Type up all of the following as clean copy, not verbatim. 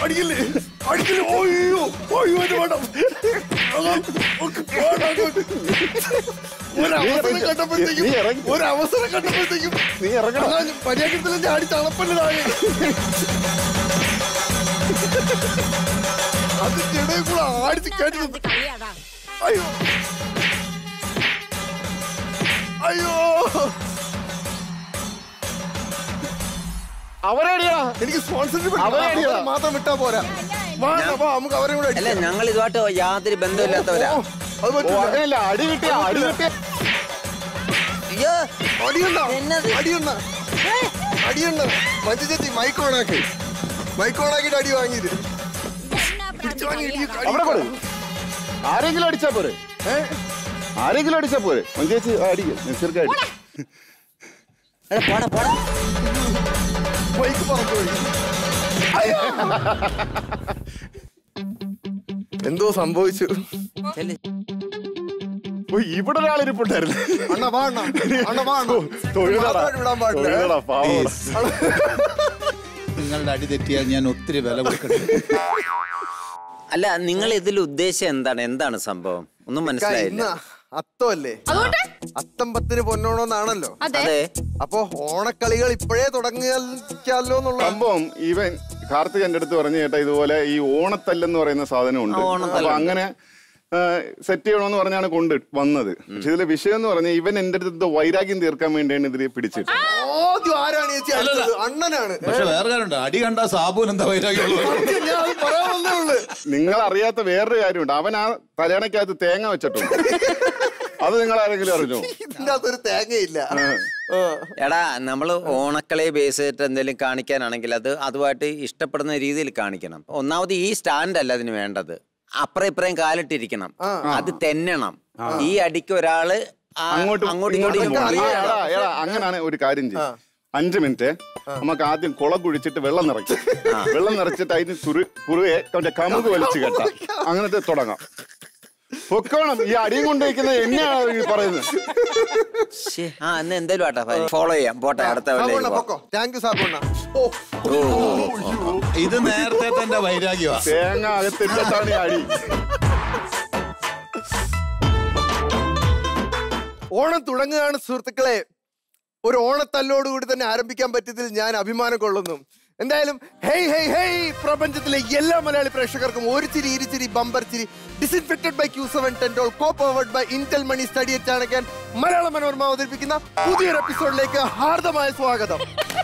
അടിക്കില്ലേ ഓയ്യോ ഓയ്യോ ഇത് വേണം ഒരവസരം കണ്ടപ്പോഴത്തേക്കും നീ ഇറങ്ങണം പര്യാഗ്രത്തിൽ ചാടി തളപ്പല്ലതായി അതിന്റെ ഇടയിൽ കൂടെ ആടിച്ച് കേട്ടു അയ്യോ അയ്യോ അവരടിയാ എനിക്ക് സ്പോൺസർഷിപ്പ് മാത്രം വിട്ടാ പോരാ നമുക്ക് അവരെ കൂടെ അല്ല ഞങ്ങൾ ഇതുമായിട്ട് യാതൊരു ബന്ധമില്ലാത്തവരാ അടി കിട്ടിയ അടിയുണ്ട മഞ്ജു ചേച്ചി മൈക്കോണാക്കിട്ട് അടി വാങ്ങിയത് ആരെങ്കിലും അടിച്ചാ പോരെ മഞ്ജു ചേച്ചി അടിക്കും ചെറുക്കാടി ബൈക്ക് പറഞ്ഞു എന്തോ സംഭവിച്ചു ഇവിടെ ഒരാളിരിപ്പുണ്ടായിരുന്നു നിങ്ങളുടെ അടി തെറ്റിയാൽ ഞാൻ ഒത്തിരി വില കൊടുക്കട്ടെ. അല്ല നിങ്ങൾ ഇതിൽ ഉദ്ദേശം എന്താണ് സംഭവം ഒന്നും മനസ്സിലായില്ല. അത്തമല്ലേ അത്തം പത്തിന് പൊന്നോണമെന്നാണല്ലോ. അതെ. അപ്പൊ ഓണക്കളികൾ ഇപ്പോഴേ തുടങ്ങിയാലോ എന്നുള്ള സംഭവം. ഇവൻ കാർത്തിക് എന്റെ അടുത്ത് പറഞ്ഞു കേട്ടാ ഇതുപോലെ ഈ ഓണത്തല്ലെന്ന് പറയുന്ന സാധനമുണ്ട്. അപ്പൊ അങ്ങനെ സെറ്റ് ചെയ്യണമെന്ന് പറഞ്ഞാണ് കൊണ്ട് വന്നത്. പക്ഷെ ഇതിലെ വിഷയം എന്ന് പറഞ്ഞാൽ ഇവൻ എന്റെ അടുത്ത് വൈരാഗ്യം തീർക്കാൻ വേണ്ടിയാണ് ഇതിൽ പിടിച്ചിട്ട്. അണ്ണനാണ്. പക്ഷെ വേറെ കാര്യമുണ്ട്, അടി കണ്ട സാബുവിന് എന്താ വൈരാഗ്യമുള്ളത്? നിങ്ങൾ അറിയാത്ത വേറൊരു കാര്യമുണ്ട്. അവൻ ആ തലയണക്കകത്ത് തേങ്ങ വെച്ചിട്ടുണ്ട്. അത് നിങ്ങൾ ആരെങ്കിലും അറിഞ്ഞോ? ഇതിനകത്തൊരു തേങ്ങയില്ല. എടാ നമ്മള് ഓണക്കളയെ ബേസ് ചെയ്തിട്ട് എന്തെങ്കിലും കാണിക്കാനാണെങ്കിൽ അതുമായിട്ട് ഇഷ്ടപ്പെടുന്ന രീതിയിൽ കാണിക്കണം. ഒന്നാമത് ഈ സ്റ്റാൻഡ് അല്ല അതിന് വേണ്ടത്. അപ്പുറം ഇപ്പുറം കാലിട്ടിരിക്കണം, അത് തെന്നണം. ഈ അടിക്ക് ഒരാള് അങ്ങനാണ്. ഒരു കാര്യം ചെയ്യും, 5 മിനിറ്റ് നമുക്ക് ആദ്യം കുളം കുഴിച്ചിട്ട് വെള്ളം നിറയ്ക്കും. വെള്ളം നിറച്ചിട്ട് അതിന് കുറുവെ കമുക് വലിച്ചു കേട്ടാ അങ്ങനത്തെ തുടങ്ങാം. പൊക്കോണം. ഈ അടിയും കൊണ്ടുവയ്ക്കുന്നത് എന്നെയാണ് പറയുന്നത്. എന്തായാലും ആട്ടാ ഫോളോ ചെയ്യാം. പോട്ടെ അടുത്ത ഇത് നേരത്തെ തന്നെ വൈരാഗ്യമാണ്. തേങ്ങ അകത്തിട്ടാണ് ഈ അടി. ഓണം തുടങ്ങുകയാണ് സുഹൃത്തുക്കളെ. ഒരു ഓണത്തല്ലോടുകൂടി തന്നെ ആരംഭിക്കാൻ പറ്റിയതിൽ ഞാൻ അഭിമാനം കൊള്ളുന്നു. എന്തായാലും ഹേയ് ഹേയ് ഹേയ് പ്രപഞ്ചത്തിലെ എല്ലാ മലയാളി പ്രേക്ഷകർക്കും ഒരു ചിരി ഇരുചിരി ബമ്പർ ചിരി disinfected by Q7 Tentol co-powered by Indel money study at Chanakyan Malayala Manorama അവതരിപ്പിക്കുന്ന പുതിയൊരു എപ്പിസോഡിലേക്ക് ഹാർദമായ സ്വാഗതം.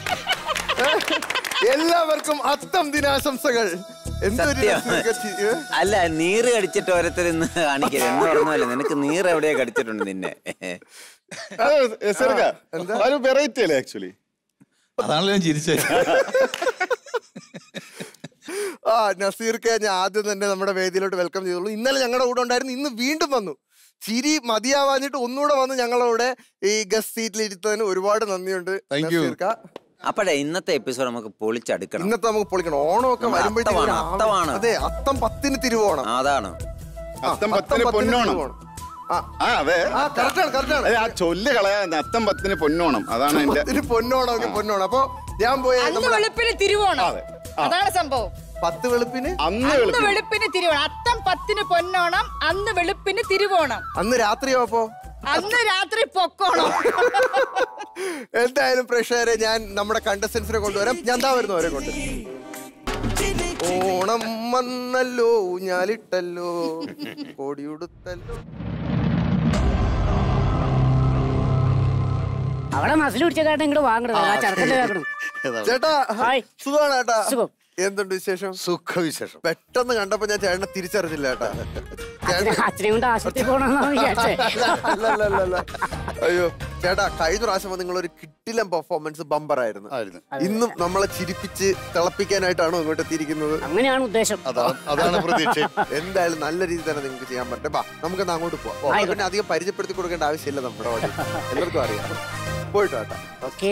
എല്ലാവർക്കും അത്തം ദിനാശംസകൾ. അല്ല നീറ് കടിച്ചിട്ട് ഓരോരുത്തരെന്ന് കാണിക്കരുത് എന്ന് പറഞ്ഞല്ലേ. നിനക്ക് നീറ് എവിടെയാ കടിച്ചിട്ടുണ്ട് നിന്നെ? വെറൈറ്റി അല്ലേ ആക്ച്വലി. അതാണല്ലോ ഞാൻ ചിരിച്ചത്. നസീർക്ക് ഞാൻ ആദ്യം തന്നെ നമ്മുടെ വേദിയിലോട്ട് വെൽക്കം ചെയ്തോളൂ. ഇന്നലെ ഞങ്ങളുടെ കൂടെ ഉണ്ടായിരുന്നു, ഇന്ന് വീണ്ടും വന്നു. ചിരി മതിയാവാഞ്ഞിട്ട് ഒന്നുകൂടെ വന്ന് ഞങ്ങളുടെ ഈ ഗസ്റ്റ് സീറ്റിൽ ഇരുത്തതിന് ഒരുപാട് നന്ദിയുണ്ട് നസീർക്ക. അപ്പോഴേ ഇന്നത്തെ എപ്പിസോഡ് നമുക്ക് പൊളിച്ചെടുക്കണം. ഇന്നത്തെ നമുക്ക് പൊളിക്കണം. ഓണമൊക്കെ വരുമ്പോഴത്തേക്കും അതെ അത്തം 10-ന് തിരുവോണം. അതാണ് അത്തം 10-ന് പൊന്നോണം. ചൊല്ല് കളയാൻ അത്തം 10-ന് പൊന്നോണം. അതാണ് പൊന്നോണം. അപ്പൊ ഞാൻ പോയ തിരുവോണം. അതാണ് സംഭവം. 10 വെളുപ്പിന് അന്ന് വെളുപ്പിന് തിരുവോണം. അത്തം 10-ന് പൊന്നോണം, അന്ന് വെളുപ്പിന് തിരുവോണം. അന്ന് രാത്രിയോ? അപ്പോ അന്ന് രാത്രി പൊക്കോണം. എന്തായാലും പ്രേക്ഷകരെ ഞാൻ നമ്മുടെ കണ്ടസ്റ്റൻസിനെ കൊണ്ടുവരാം. ഞാൻ എന്താ വരുന്നു അവരെ കൊണ്ട്. ഓണം വന്നല്ലോ, ഊഞ്ഞാലിട്ടല്ലോ, കോടിയുടുത്തല്ലോ. അവിടെ മസിൽ പിടിച്ച കാര്യം ഇങ്ങോട്ട് വാങ്ങണം. ചേട്ടാ സുഖമാണ് ചേട്ടാ. എന്തുണ്ട് വിശേഷം? സുഖവിശേഷം. പെട്ടെന്ന് കണ്ടപ്പോ ഞാൻ ചേട്ടനെ തിരിച്ചറിഞ്ഞില്ല ചേട്ടാ. അച്ഛനെ കൊണ്ട് ആശുപത്രി പോകണമെന്നാണ് വിചാരിച്ചത്. അയ്യോ ചേട്ടാ, കഴിഞ്ഞ പ്രാവശ്യം നിങ്ങളൊരു കിട്ടിലം പെർഫോമൻസ് ബമ്പർ ആയിരുന്നു. ഇന്നും നമ്മളെ ചിരിപ്പിച്ച് തിളപ്പിക്കാനായിട്ടാണോ ഇങ്ങോട്ട് എത്തിയിരിക്കുന്നത്? അങ്ങനെയാണ് ഉദ്ദേശം. അതാണ് പ്രതീക്ഷ. എന്തായാലും നല്ല രീതിയിൽ തന്നെ നിങ്ങൾക്ക് ചെയ്യാൻ പറ്റും. നമുക്കൊന്ന് അങ്ങോട്ട് പോവാം. പിന്നെ അധികം പരിചയപ്പെടുത്തി കൊടുക്കേണ്ട ആവശ്യമില്ല. നമ്മുടെ വണ്ടി എല്ലാവർക്കും അറിയാം. പോയിട്ടോ ചേട്ടാ. ഓക്കെ.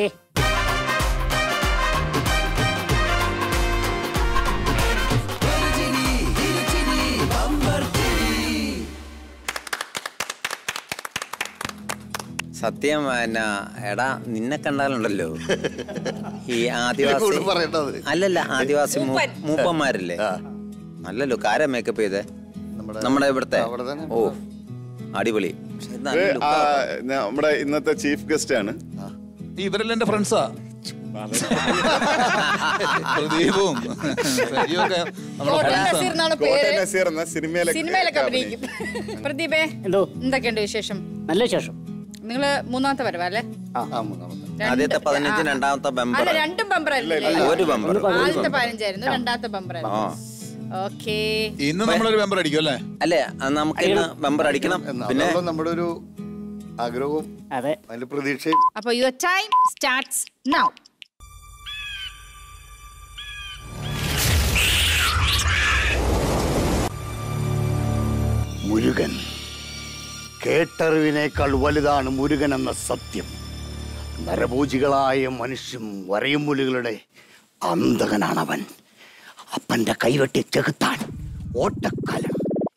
സത്യം എടാ നിന്നെ കണ്ടാലുണ്ടല്ലോ ഈ ആദിവാസി അല്ലല്ല ആദിവാസി മൂപ്പന്മാരില്ലേ അല്ലല്ലോ കാരാ മേക്കപ്പ് ചെയ്തേ നമ്മുടെ ഇവിടുത്തെ ഓ അടിപൊളി നമ്മുടെ ഇന്നത്തെ ചീഫ് ഗസ്റ്റ് ആണ് ഇവരെല്ലാം എന്റെ ഫ്രണ്ട്സാ പ്രദീപും സിനിമയിലൊക്കെ അഭിനയിക്കും. പ്രദീപേ എന്തൊക്കെയുണ്ട് വിശേഷം? നല്ല വിശേഷം. നിങ്ങള് മൂന്നാമത്തെ വരവല്ലേ? ആദ്യത്തെ 15 രണ്ടാമത്തെ ബമ്പർ അല്ല രണ്ടും ബമ്പർ അല്ലേ? ഒരു ബമ്പർ ആദ്യത്തെ 15 ആയിരുന്നു രണ്ടാമത്തെ ബമ്പർ. ഓക്കേ ഇന്ന് നമ്മളൊരു ബമ്പർ അടിക്കും അല്ലേ? അല്ലേ നമുക്ക് ഇന്ന് ബമ്പർ അടിക്കണം. പിന്നെ നമ്മുടെ ഒരു ആഗ്രഹവും അതെ അതിന്റെ പ്രതീക്ഷയും. അപ്പൊ your time starts now. Murugan. കേട്ടറിവിനേക്കാൾ വലുതാണ് മുരുകൻ എന്ന സത്യം. നരഭോജികളായ മനുഷ്യൻ വരയുമുലുകളുടെ അന്തകനാണവൻ. അപ്പന്റെ കൈവെട്ടി ചെകുത്താൻ ഓട്ടക്കാലം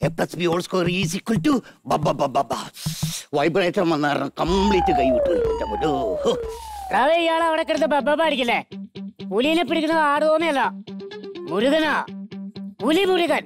വൈബ്രേറ്റർ വന്ന കംപ്ലീറ്റ് കൈവിട്ടു. ഇയാൾ അവിടെ കിടന്ന് ബബ്ബ അടിക്കില്ലേ? പുലിനെ പിടിക്കുന്നത് ആടുതോന്നല്ല, മുരുകനാ. പുലി മുരുകൻ.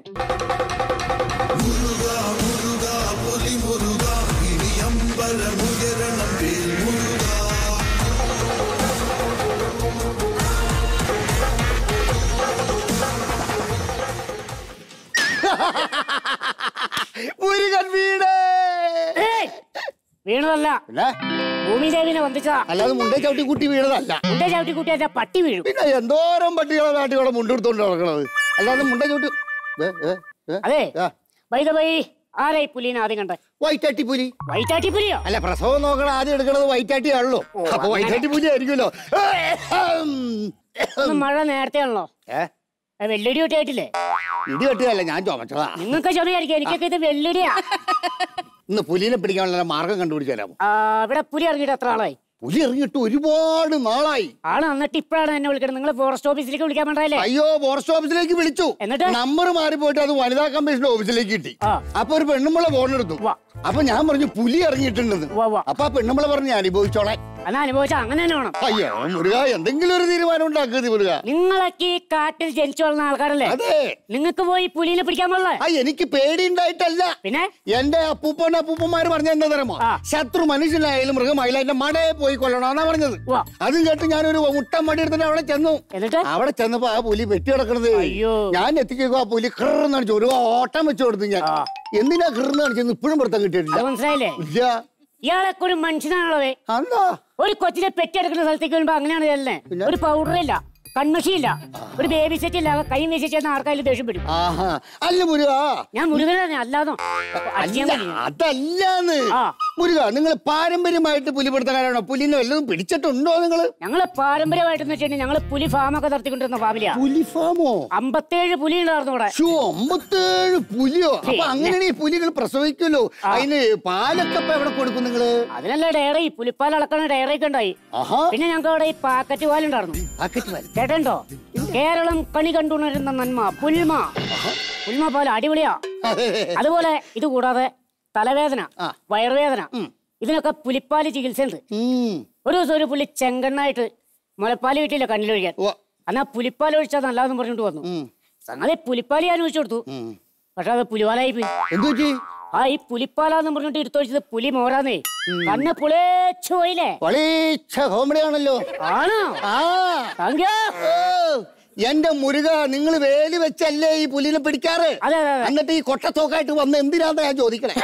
മുരുകൻ വീട് വീണതല്ല, ഭൂമിദേവിനെ വന്ദിച്ചതാ. അല്ലാതെ മുണ്ടേ ചവിട്ടി കൂട്ടി വീണതല്ല. മുണ്ടേ ചവിട്ടി കൂട്ടി അല്ല, പട്ടി വീഴും. പിന്നെ എന്തോരം പട്ടികളെ നാട്ടികളെ മുണ്ടെടുത്തോണ്ട് നടക്കണത്. അല്ലാതെ മുണ്ടേ ചവിട്ടി. അതെ വൈ ആരായി പുലിനെ ആദ്യം കണ്ടേ? വൈറ്റാട്ടി പുലി. വൈറ്റാട്ടി പുലിയോ? അല്ല, പ്രസവം നോക്കണ ആദ്യം എടുക്കണത് വൈറ്റാട്ടി ആണല്ലോ. അപ്പൊ വൈറ്റാട്ടി പുലി ആയിരിക്കുമല്ലോ. മഴ നേരത്തെ ആണല്ലോ. വെള്ളടി വെട്ടിയായിട്ടില്ലേ? ഇടി വെട്ടിയല്ല, ഞാൻ ചുമച്ചതാ. നിങ്ങൾക്ക് ചുമയായിരിക്കും, എനിക്കൊക്കെ ഇത് വെള്ളടിയാ. ഇന്ന് പുലിനെ പിടിക്കാനുള്ള മാർഗം കണ്ടുപിടിച്ചു തരാമോ? ഇവിടെ പുലി ഇറങ്ങിയിട്ട് എത്ര ആളായി? പുലി ഇറങ്ങിയിട്ട് ഒരുപാട് നാളായി. ആണ്, എന്നിട്ട് ഇപ്പഴാണ് എന്നെ വിളിക്കുന്നത്. നിങ്ങൾ ഫോറസ്റ്റ് ഓഫീസിലേക്ക് വിളിക്കാൻ വേണ്ടല്ലേ? അയ്യോ, ഫോറസ്റ്റ് ഓഫീസിലേക്ക് വിളിച്ചു. എന്നിട്ട് നമ്പർ മാറിപ്പോയിട്ട് അത് വനിതാ കമ്മീഷന്റെ ഓഫീസിലേക്ക് കിട്ടി. അപ്പൊ ഒരു പെണ്ണുമ്പളെ ഫോൺ എടുത്തു. അപ്പൊ ഞാൻ പറഞ്ഞു പുലി ഇറങ്ങിയിട്ടുണ്ടെന്ന്. അപ്പൊ ആ പെണ്ണുമ്പളെ പറഞ്ഞു അനുഭവിച്ചോളെ. എന്നാ അനുഭവിച്ചാ അങ്ങനെ തന്നെ വേണം. അയ്യോ മുരുക, എന്തെങ്കിലും ഒരു തീരുമാനം ഉണ്ടാക്കുന്നത് മുരുക. നിങ്ങളൊക്കെ ഈ കാട്ടിൽ ജനിച്ചു വളർന്ന ആൾക്കാരല്ലേ? അതെ. നിങ്ങൾക്ക് പോയി പുലിനെ പിടിക്കാൻ പാടില്ലേ? എനിക്ക് പേടിയുണ്ടായിട്ടല്ല. പിന്നെ എന്റെ അപ്പൂപ്പന്മാര് പറഞ്ഞ എന്താ തരമോ? ശത്രു മനുഷ്യനായാലും മൃഗമായാലും എന്റെ മടയെ പോയി കൊല്ലണമെന്നാ പറഞ്ഞത്. അതും കേട്ട് ഞാനൊരു മുട്ടൻ മടി എടുത്തിട്ട് അവിടെ ചെന്നു. എന്നിട്ട് അവിടെ ചെന്നപ്പോ ആ പുലി വെട്ടി കിടക്കണത്. ഞാൻ എത്തിക്കോ ആ പുലി കൃന്ന് കാണിച്ചു. ഒരു ഓട്ടം വെച്ചു കൊടുത്തു ഞാൻ. എന്തിനാ കൃന്ന് കാണിച്ചെന്ന് ഇപ്പോഴും പുറത്തം കിട്ടിയിട്ടില്ല. മനസ്സിലായില്ലേ? ഇല്ല. ഇയാളൊക്കെ ഒരു മനുഷ്യനാണല്ലോ. ഒരു കൊച്ചിനെ പെറ്റെടുക്കുന്ന സ്ഥലത്തേക്ക് വരുമ്പോ അങ്ങനെയാണ് ചെല്ലേ. ഒരു പൗഡർ ഇല്ല, കൺമഷിയില്ല, ഒരു ബേബി സെറ്റ് ഇല്ല, കൈ വീശിച്ചെന്ന് ആർക്കായാലും ദേഷ്യം വരും. അല്ല മുരുക, ഞാൻ മുരുകനാണ്. അല്ലാതോ അതല്ലാന്ന് മുരുക, നിങ്ങൾ പാരമ്പര്യമായിട്ട് പുലിപിടുത്തക്കാരാണോ? പുലിനെ വല്ലതും പിടിച്ചിട്ടുണ്ടോ നിങ്ങള്? ഞങ്ങള് പാരമ്പര്യമായിട്ട് വെച്ചിട്ടുണ്ടെങ്കിൽ ഞങ്ങള് പുലി ഫാമൊക്കെ നടത്തിക്കൊണ്ടിരുന്ന ഫാമിലിയാ. പുലി ഫാമോ? 57 പുലി ഉണ്ടായിരുന്നു ഇവിടെ. 57 പുലിയോ? അപ്പൊ അങ്ങനെ ഈ പുലികൾ പ്രസവിക്കുമല്ലോ. അതിന് പാലൊക്കെ എവിടെ കൊടുക്കും നിങ്ങള്? അതിനല്ല ഡയറി, പുലിപ്പാൽ അളക്കണ ഡയറി ഒക്കെ ഉണ്ടായി. പിന്നെ ഞങ്ങൾക്ക് അവിടെ ഈ പാക്കറ്റ് പാലുണ്ടായിരുന്നു. കേട്ടോ, കേരളം കണി കണ്ടുണരുന്ന നന്മ പുൽമ പാൽ അടിപൊളിയാ. അതുപോലെ ഇത് കൂടാതെ തലവേദന, വയറുവേദന, ഇതിനൊക്കെ പുലിപ്പാല് ചികിത്സയുണ്ട്. ഒരു ദിവസം ഒരു പുലി ചെങ്കണ്ണായിട്ട് മുലപ്പാല് കിട്ടിയില്ല കണ്ണിലൊഴിക്കാൻ. എന്നാ പുലിപ്പാൽ ഒഴിച്ചാൽ നല്ലതെന്ന് പറഞ്ഞിട്ട് വന്നു. സംഗതി പുലിപ്പാല് ഞാൻ ഒഴിച്ചു കൊടുത്തു. പക്ഷെ അത് പുലിപാലായി പോയി. ഈ പുലിപ്പാലാന്ന് പറഞ്ഞിട്ട് എടുത്തൊഴിച്ചത് പുലി മോരാന്നേ. കണ്ണ് പുളിച്ചു പോയില്ലേ? കോമഡിയാണല്ലോ. ആണോ? എന്റെ മുരുക, നിങ്ങൾ വേലി വെച്ചല്ലേ ഈ പുലിനെ പിടിക്കാറ്? എന്നിട്ട് ഈ കൊട്ടത്തോക്കായിട്ട് വന്ന് എന്തിനാന്ന് ഞാൻ ചോദിക്കണേ.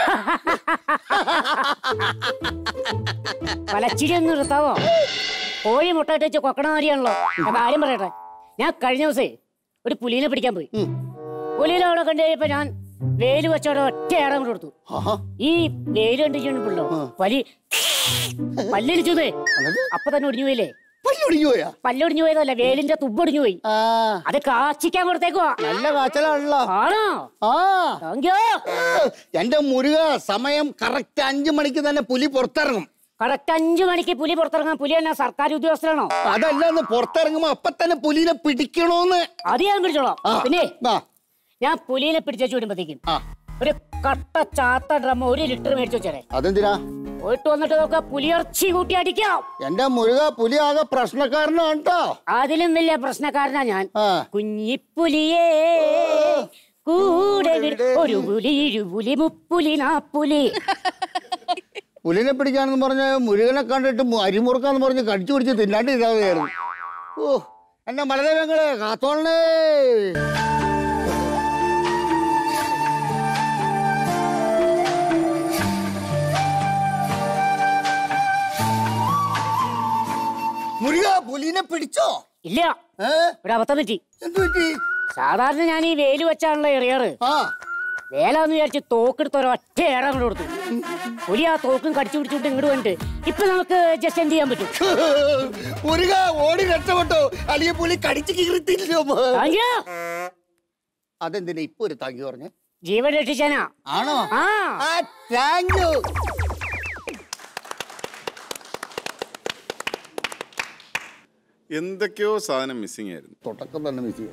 പലച്ചിരി ഒന്ന് നിർത്താവോ? കോഴി മുട്ടയിട്ട് വെച്ച് കൊക്കണമാരിയാണല്ലോ. കാര്യം പറയട്ടെ, ഞാൻ കഴിഞ്ഞ ദിവസേ ഒരു പുലിനെ പിടിക്കാൻ പോയി. പുലിനെ അവിടെ കണ്ടു കഴിഞ്ഞപ്പോ ഞാൻ വേല് വെച്ചോടെ ഒറ്റ ഏടം കൊടുത്തു. ഈ വേല് കണ്ടിട്ടുണ്ടല്ലോ പല്ലടിച്ചേ. അപ്പൊ തന്നെ ഒടിഞ്ഞു പോയില്ലേ? പല്ലൊടിഞ്ഞു പോയതല്ല, വേലിന്റെ തുമ്പൊടിഞ്ഞു പോയി. അത് കാച്ചിക്കാൻ കൊടുത്തേക്കുവാ. നല്ല കാച്ചലാണല്ലോ. ആണോ? എന്റെ മുരുക, സമയം കറക്റ്റ് 5 മണിക്ക് തന്നെ പുലി പുറത്തിറങ്ങും. കറക്റ്റ് 5 മണിക്ക് പുലി പുറത്തിറങ്ങാൻ? പുലി എന്നാ സർക്കാർ ഉദ്യോഗസ്ഥരാണോ? അതല്ലാന്ന് പുറത്തിറങ്ങുമ്പോ അപ്പൊ തന്നെ പുലിനെ പിടിക്കണോന്ന്. അത് ഞാൻ പിടിച്ചോളാം. പിന്നെ ഞാൻ പുലിനെ പിടിച്ചു വിടുമ്പോഴത്തേക്കും ഒരു കട്ട ചാത്ത ഡ്രം 1 ലിറ്റർ മേടിച്ചു വെച്ചേ. അതെന്തിനാ? പോയിട്ട് വന്നിട്ട് നോക്കാം, പുലിയിറച്ചി കൂട്ടി അടിക്കാം. എന്റെ മുരുക, പുലി ആകെ പ്രശ്നക്കാരനാണ് കേട്ടോ. അതിലും വലിയ പ്രശ്നക്കാരനാ ഞാൻ. കുഞ്ഞിപ്പുലിയേ കൂടെ ഒരു പുലി, 2 പുലി, 3 പുലി, 4 പുലി. പുലിനെ പിടിക്കാണെന്ന് പറഞ്ഞ മുരുകനെ കണ്ടിട്ട് അരിമുറുക്കാന്ന് പറഞ്ഞ് കടിച്ചു പിടിച്ച് തിന്നാണ്ട് ഇതാവുകയായിരുന്നു. ഓ, എന്റെ മലദേവങ്ങളെ കാത്തോളേ. മുരുക, പുലിനെ പിടിച്ചോ? ഇല്ല, ഒരു അബദ്ധം പറ്റി. എന്ത് പറ്റി? സാധാരണ ഞാൻ ഈ വേല് വെച്ചാണല്ലോ എറിയാറ്. വേലാന്ന് വിചാരിച്ച് തോക്കെടുത്ത് ഒരൊറ്റ ഏറാൻ കൊണ്ട് കൊടുത്തു. പുലി ആ തോക്കും കടിച്ചു പിടിച്ചിട്ട് ഇങ്ങോട്ട് വന്നിട്ട് ഇപ്പൊ നമുക്ക് ജസ്റ്റ് എന്ത് ചെയ്യാൻ പറ്റും? മുരുക, ഓടി രക്ഷപ്പെട്ടോ, അല്ലെങ്കിൽ പുലി കടിച്ചു കീർത്തില്ലോ. അതെന്തിനാ ഇപ്പൊ ഒരു താങ്ക് യു പറഞ്ഞേ? ജീവൻ രക്ഷിച്ചാനാ. ആണോ? Thank you. എന്തൊക്കെയോ സാധനം മിസ്സിംഗ് ആയിരുന്നു. തുടക്കം തന്നെ മിസ്സിംഗ്.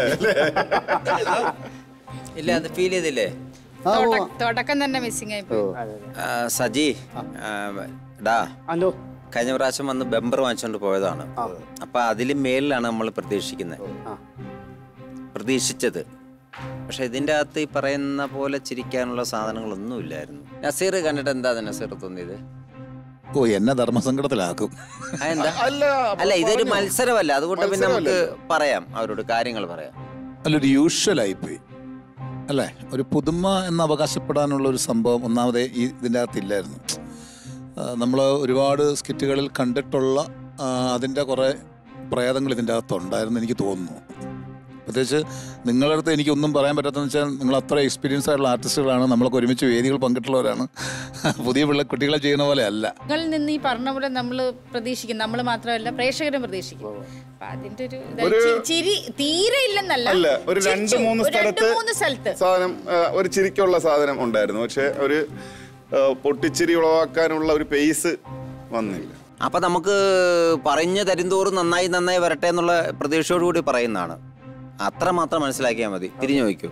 ഇല്ല, അത് ഫീൽ ചെയ്തില്ലേ? തുടക്കം തന്നെ മിസ്സിംഗ് ആയി പോയി. സജി ഡാ, കഴിഞ്ഞ പ്രാവശ്യം വന്ന് ബെമ്പർ വാങ്ങിച്ചോണ്ട് പോയതാണ്. അപ്പൊ അതില് മേലിലാണ് നമ്മൾ പ്രതീക്ഷിച്ചത്. പക്ഷെ ഇതിന്റെ അകത്ത് ഈ പറയുന്ന പോലെ ചിരിക്കാനുള്ള സാധനങ്ങളൊന്നും ഇല്ലായിരുന്നു. നസീർ കണ്ടിട്ട് എന്താ നസീർ തോന്നിയത്? ഓ, എന്നെ ധർമ്മസങ്കടത്തിലാക്കും. അല്ല, ഇതൊരു മത്സരമല്ല, അതുകൊണ്ട് പിന്നെ നമുക്ക് പറയാം, അവരോട് കാര്യങ്ങൾ പറയാം. അല്ലൊരു യൂഷ്വലായിപ്പോയി അല്ലേ? ഒരു പുതുമ എന്ന് അവകാശപ്പെടാനുള്ള ഒരു സംഭവം ഒന്നാമതേ ഇതിൻ്റെ അകത്തില്ലായിരുന്നു. നമ്മൾ ഒരുപാട് സ്കിറ്റുകളിൽ കണ്ടിട്ടുള്ള അതിൻ്റെ കുറേ പ്രേതങ്ങൾ ഇതിൻ്റെ അകത്തുണ്ടായിരുന്നു എനിക്ക് തോന്നുന്നു. പ്രത്യേകിച്ച് നിങ്ങളുടെ അടുത്ത് എനിക്കൊന്നും പറയാൻ പറ്റാത്തതെന്ന് വെച്ചാൽ നിങ്ങൾ അത്ര എക്സ്പീരിയൻസ് ആയിട്ടുള്ള ആർട്ടിസ്റ്റുകളാണ്, നമ്മളൊക്കെ ഒരുമിച്ച് വേദികൾ പങ്കിട്ടുള്ളവരാണ്. പുതിയ കുട്ടികളെ ചെയ്യുന്ന പോലെ അല്ല. നിങ്ങളിൽ നിന്ന് ഈ പറഞ്ഞ പോലെ നമ്മൾ പ്രതീക്ഷിക്കും, നമ്മൾ മാത്രമല്ല പ്രേക്ഷകരും പ്രതീക്ഷിക്കും. അതിന്റെ ഒരു ചിരി തീരെ ഇല്ലെന്നല്ല, ഒരു 2-3 സ്ഥലത്ത് സാധനം, ഒരു ചിരിക്കുള്ള സാധനം ഉണ്ടായിരുന്നു. പക്ഷെ ഒരു പൊട്ടിച്ചിരി ഉളവാക്കാനുള്ള ഒരു പേസ് വന്നില്ല. അപ്പൊ നമുക്ക് പറഞ്ഞു തരുന്തോറും നന്നായി വരട്ടെ എന്നുള്ള പ്രതീക്ഷയോടുകൂടി പറയുന്നതാണ്. അത്ര മാത്രം മനസ്സിലാക്കിയാൽ മതി. തിരിഞ്ഞു നോക്കൂ.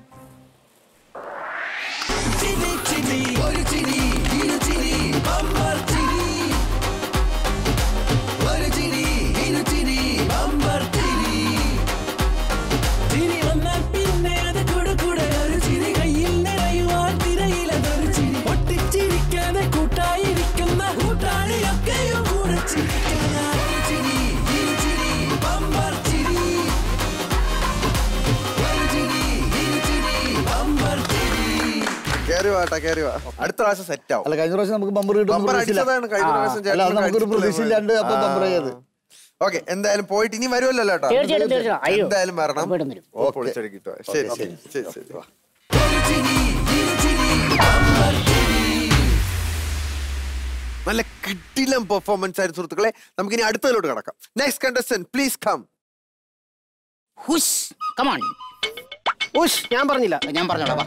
അടുത്ത പ്രാവശ്യം സെറ്റ് ആവും. അല്ല, കഴിഞ്ഞ പ്രാവശ്യം നമുക്ക് ബമ്പർ കിട്ടും. നമുക്കൊരു പ്രതീക്ഷയില്ലാണ്ട് അപ്പൊ ബമ്പർ ചെയ്ത്. ഓക്കെ, എന്തായാലും പോയിട്ട് ഇനി വരുമല്ലോ കേട്ടോ. എന്തായാലും വരണം. ശരി ശരി ശരി ശരി. നല്ല കിടിലം പെർഫോമൻസ് ആയിരുന്നു സുഹൃത്തുക്കളെ. നമുക്കിനി അടുത്തതിലോട്ട് കിടക്കാം. Next contestant please come. ഞാൻ പറഞ്ഞില്ല, ഞാൻ പറഞ്ഞോളാം.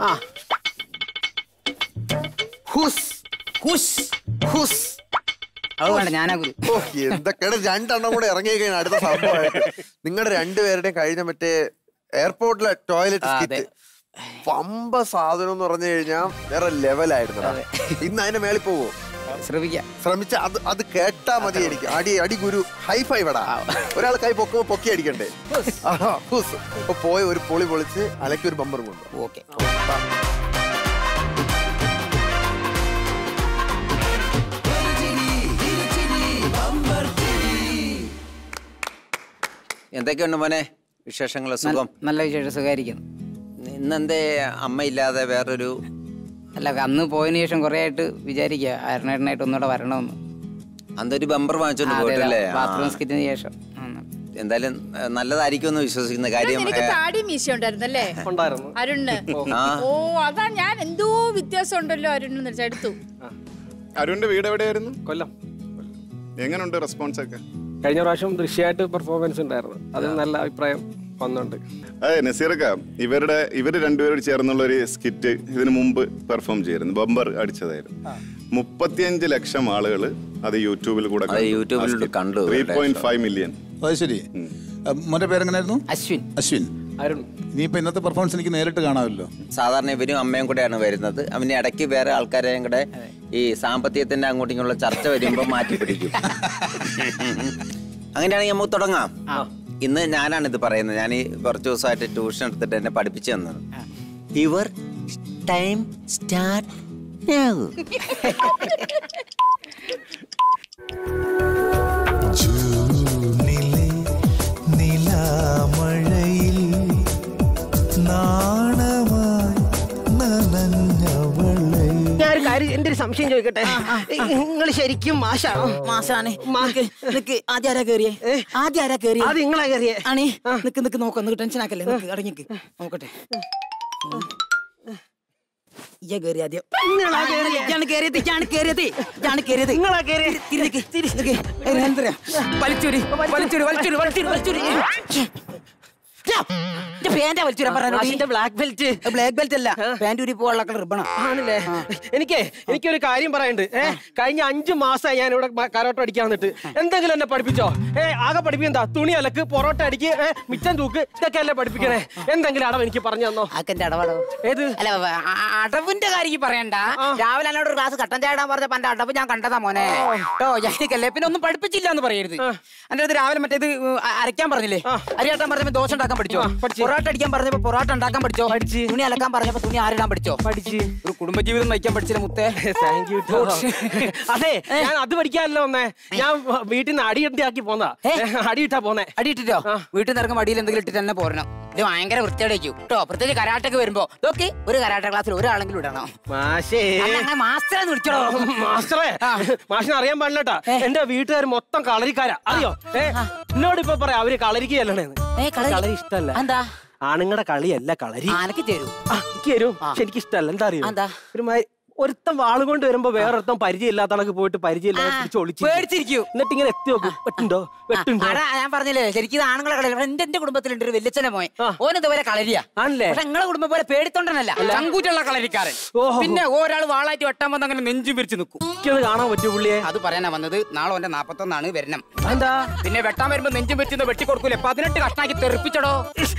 എന്തൊക്കെയാണ് 2 എണ്ണം കൂടെ ഇറങ്ങി കഴിഞ്ഞാൽ അടുത്ത സംഭവമായിട്ട്. നിങ്ങളുടെ 2 പേരുടെയും കഴിഞ്ഞ മറ്റേ എയർപോർട്ടിലെ ടോയ്ലറ്റ് സ്കിറ്റ് പമ്പ സാധനം എന്ന് പറഞ്ഞു കഴിഞ്ഞാൽ വേറെ ലെവലായിരുന്നു. ഇന്ന് അതിന്റെ മേളിൽ പോവോ? ശ്രമിച്ച അത് കേട്ടാ മതി. എനിക്ക് അടി ഗുരു ഹൈഫൈ വേടാ. ഒരാൾ കൈ പൊക്കി അടിക്കണ്ടേ? അപ്പൊ പോയി ഒരു പൊളി പൊളിച്ച് അലക്കി ഒരു ബമ്പർ കൊണ്ട്. ഓക്കെ, എന്തൊക്കെയുണ്ട് മോനെ വിശേഷങ്ങൾ? സുഖം? നല്ല വിശേഷം, സുഖമായിരിക്കുന്നു. ഇന്നെന്തേ അമ്മയില്ലാതെ വേറൊരു? അല്ല, അന്ന് പോയതിനു ശേഷം കുറെ ആയിട്ട് വിചാരിക്കുക അരണേട്ടനായിട്ട് ഒന്നുകൂടെ വരണമെന്ന്. അന്നൊരു ബമ്പർ വാങ്ങിച്ചോണ്ട് പോയിട്ടല്ലേ? ബാത്റൂം സ്കിറ്റിന് ശേഷം. എന്തായാലും നല്ലതായിരിക്കും എന്ന് വിശ്വസിക്കുന്ന കാര്യം. താടി മീശ ഉണ്ടായിരുന്നല്ലേ അരുണ്? ഓ, അതാ ഞാൻ എന്തോ വ്യത്യാസം ഉണ്ടല്ലോ അരുണ് എടുത്തു. അരുണിന്റെ വീട് എവിടെയായിരുന്നു? കൊല്ലം. എങ്ങനെയുണ്ട് റെസ്പോൺസ് ഒക്കെ? കഴിഞ്ഞ പ്രാവശ്യം ദൃശ്യമായിട്ട് പെർഫോമൻസ് ഉണ്ടായിരുന്നു, അതിന് നല്ല അഭിപ്രായം വന്നുണ്ട്. അതെ നസീറക്ക, ഇവര് രണ്ടുപേരോട് ചേർന്നുള്ള ഒരു സ്കിറ്റ് ഇതിനു മുമ്പ് പെർഫോം ചെയ്തിരുന്നു. ബമ്പർ അടിച്ചതായിരുന്നു. 35 ലക്ഷം ആളുകൾ അത് യൂട്യൂബിൽ കൂടെ കണ്ടു. 3.5 മില്യൺ. അത് ശരി. മോന്റെ പേരെങ്ങനായിരുന്നു? അശ്വിൻ. അശ്വിൻ. അരുൺ. ഇനിയിപ്പോ ഇന്നത്തെ പെർഫോമൻസ് എനിക്ക് നേരിട്ട് കാണാമല്ലോ. സാധാരണ ഇവരും അമ്മയും കൂടെയാണ് വരുന്നത്. അവന് ഇടയ്ക്ക് വേറെ ആൾക്കാരെയും കൂടെ ഈ സാമ്പത്തികത്തിന്റെ അങ്ങോട്ടും ഇങ്ങോട്ടുള്ള ചർച്ച വരുമ്പോൾ മാറ്റി പിടിക്കും. അങ്ങനെയാണെങ്കിൽ നമുക്ക് തുടങ്ങാം. ഇന്ന് ഞാനാണ് ഇത് പറയുന്നത്. ഞാൻ ഈ കുറച്ച് ദിവസമായിട്ട് ട്യൂഷൻ എടുത്തിട്ട് എന്നെ പഠിപ്പിച്ചു തന്നത്. Your time start now. നിലാമഴയിൽ നാണമായി നനഞ്ഞവളെ. ഞാനൊരു കാര്യം, എന്റെ ഒരു സംശയം ചോദിക്കട്ടെ. നിങ്ങൾ ശരിക്കും മാഷാണോ? മാഷാണ്. ആദ്യം ആരാ കേറിയേ? അത് നിങ്ങളാ കേറിയേ? ആണേ. നിക്ക് നോക്കാം, ടെൻഷൻ ആക്കല്ലേ. അടങ്ങിക്ക് നോക്കട്ടെ. എനിക്കൊരു കാര്യം പറയാനുണ്ട്. കഴിഞ്ഞ 5 മാസമായി ഞാൻ ഇവിടെ കരോട്ട അടിക്കാൻ വന്നിട്ട്. എന്തെങ്കിലും എന്നെ പഠിപ്പിച്ചോ? ആകെ പഠിപ്പിക്കെന്താ? തുണി അലക്ക്, പൊറോട്ട അടിക്ക്, മിച്ചം തൂക്ക്, ഇതൊക്കെ അല്ലേ പഠിപ്പിക്കണേ? എന്തെങ്കിലും അടവ് എനിക്ക് പറഞ്ഞു തന്നോ? ഏത് അടവിന്റെ കാര്യം പറയണ്ട. രാവിലെ എന്നോട് ഒരു ക്ലാസ് കട്ടൻ ചായ ഇടാൻ പറഞ്ഞപ്പോ എന്റെ അടവ് ഞാൻ കണ്ടതാ മോനെ. ഞാനിക്കല്ലേ പിന്നെ ഒന്നും പഠിപ്പിച്ചില്ല എന്ന് പറയരുത്. എന്റെ അടുത്ത് രാവിലെ മറ്റേത് അരയ്ക്കാൻ പറഞ്ഞില്ലേ? അരിയാട്ടാൻ പറഞ്ഞപ്പോ ദോശ ഉണ്ടാക്കാൻ പഠിച്ചോ? പൊറോട്ട അടിക്കാൻ പറഞ്ഞപ്പോ പൊറോട്ട ഉണ്ടാക്കാൻ പഠിച്ചോ? തുണി അലക്കാൻ പറഞ്ഞപ്പോ തുണി ആരിടാൻ പഠിച്ചോ? ഒരു കുടുംബജീവിതം നയിക്കാൻ പഠിച്ചില്ല മുത്തേ. Thank you. അതെ, ഞാൻ അത് പഠിക്കാനല്ലോ വന്നേ. ഞാൻ വീട്ടിൽ നിന്ന് അടിയിട്ടാക്കി പോന്നാ. അടിയിട്ടാ പോന്നെ. അടിയിട്ടോ? വീട്ടിൽ നിന്ന് ഇറങ്ങുമ്പോൾ അടിയിൽ എന്തെങ്കിലും ഇട്ടിട്ട് തന്നെ പോരണം. ഇത് ഭയങ്കര വൃത്തിയായിരിക്കും കേട്ടോ. പ്രത്യേകിച്ച് കരാട്ടക്ക് വരുമ്പോ നോക്കി ഒരു കരാട്ട ക്ലാസ്സിൽ ഒരാളെങ്കിലും ഇടണം. മാസ്റ്ററെ വിളിച്ചോ. മാഷിനെ അറിയാൻ പാടില്ലട്ടാ. എന്റെ വീട്ടുകാർ മൊത്തം കളരിക്കാരാ, അറിയോ? എന്നോട് ഇപ്പൊ പറയാം അവര് കളരിക്കല്ലേന്ന്. കളരി ഇഷ്ടല്ല. എന്താ? ആണുങ്ങളുടെ കളിയല്ല കളരി. ആനക്ക് തരും. എനിക്ക് തരും. പക്ഷെ എനിക്ക് ഇഷ്ടമല്ല. എന്താ അറിയോ? ഒരുത്തം വാള് കൊണ്ട് വരുമ്പോ വേറൊരുത്തം പരിചയമില്ലാത്ത ആൾക്ക് പോയിട്ട് പരിചയമില്ലാതെ പേടിച്ചിരിക്കും. എന്നിട്ട് ഇങ്ങനെ എത്തി നോക്കും. വെട്ടുണ്ടോ വെട്ടുണ്ടോ? ഞാൻ പറഞ്ഞില്ലേ ശരിക്കും ആണുങ്ങളെ കളരി. എന്റെ കുടുംബത്തിലുണ്ട് ഒരു വെല്ലിച്ചനെ മോൻ. ഓൻ ഇതുപോലെ കളരിയാ. പക്ഷെ നിങ്ങളെ കുടുംബം പോലെ പേടിത്തൊണ്ടനല്ല, ചങ്കൂറ്റുള്ള കളരിക്കാരൻ. പിന്നെ ഒരാൾ വാളായിട്ട് വെട്ടാൻ വന്ന് അങ്ങനെ നെഞ്ചും പിരിച്ച് നിൽക്കും. കാണാൻ പറ്റൂ പുള്ളിയെ. അത് പറയാനാ വന്നത്. നാളെ ഓന്റെ 41 വരണം. എന്താ പിന്നെ വെട്ടാൻ വരുമ്പോ നെഞ്ചും പിരിച്ച് വെട്ടി കൊടുക്കൂലേ? 18 കഷ്ണാക്കി തെറിപ്പിച്ചടോ.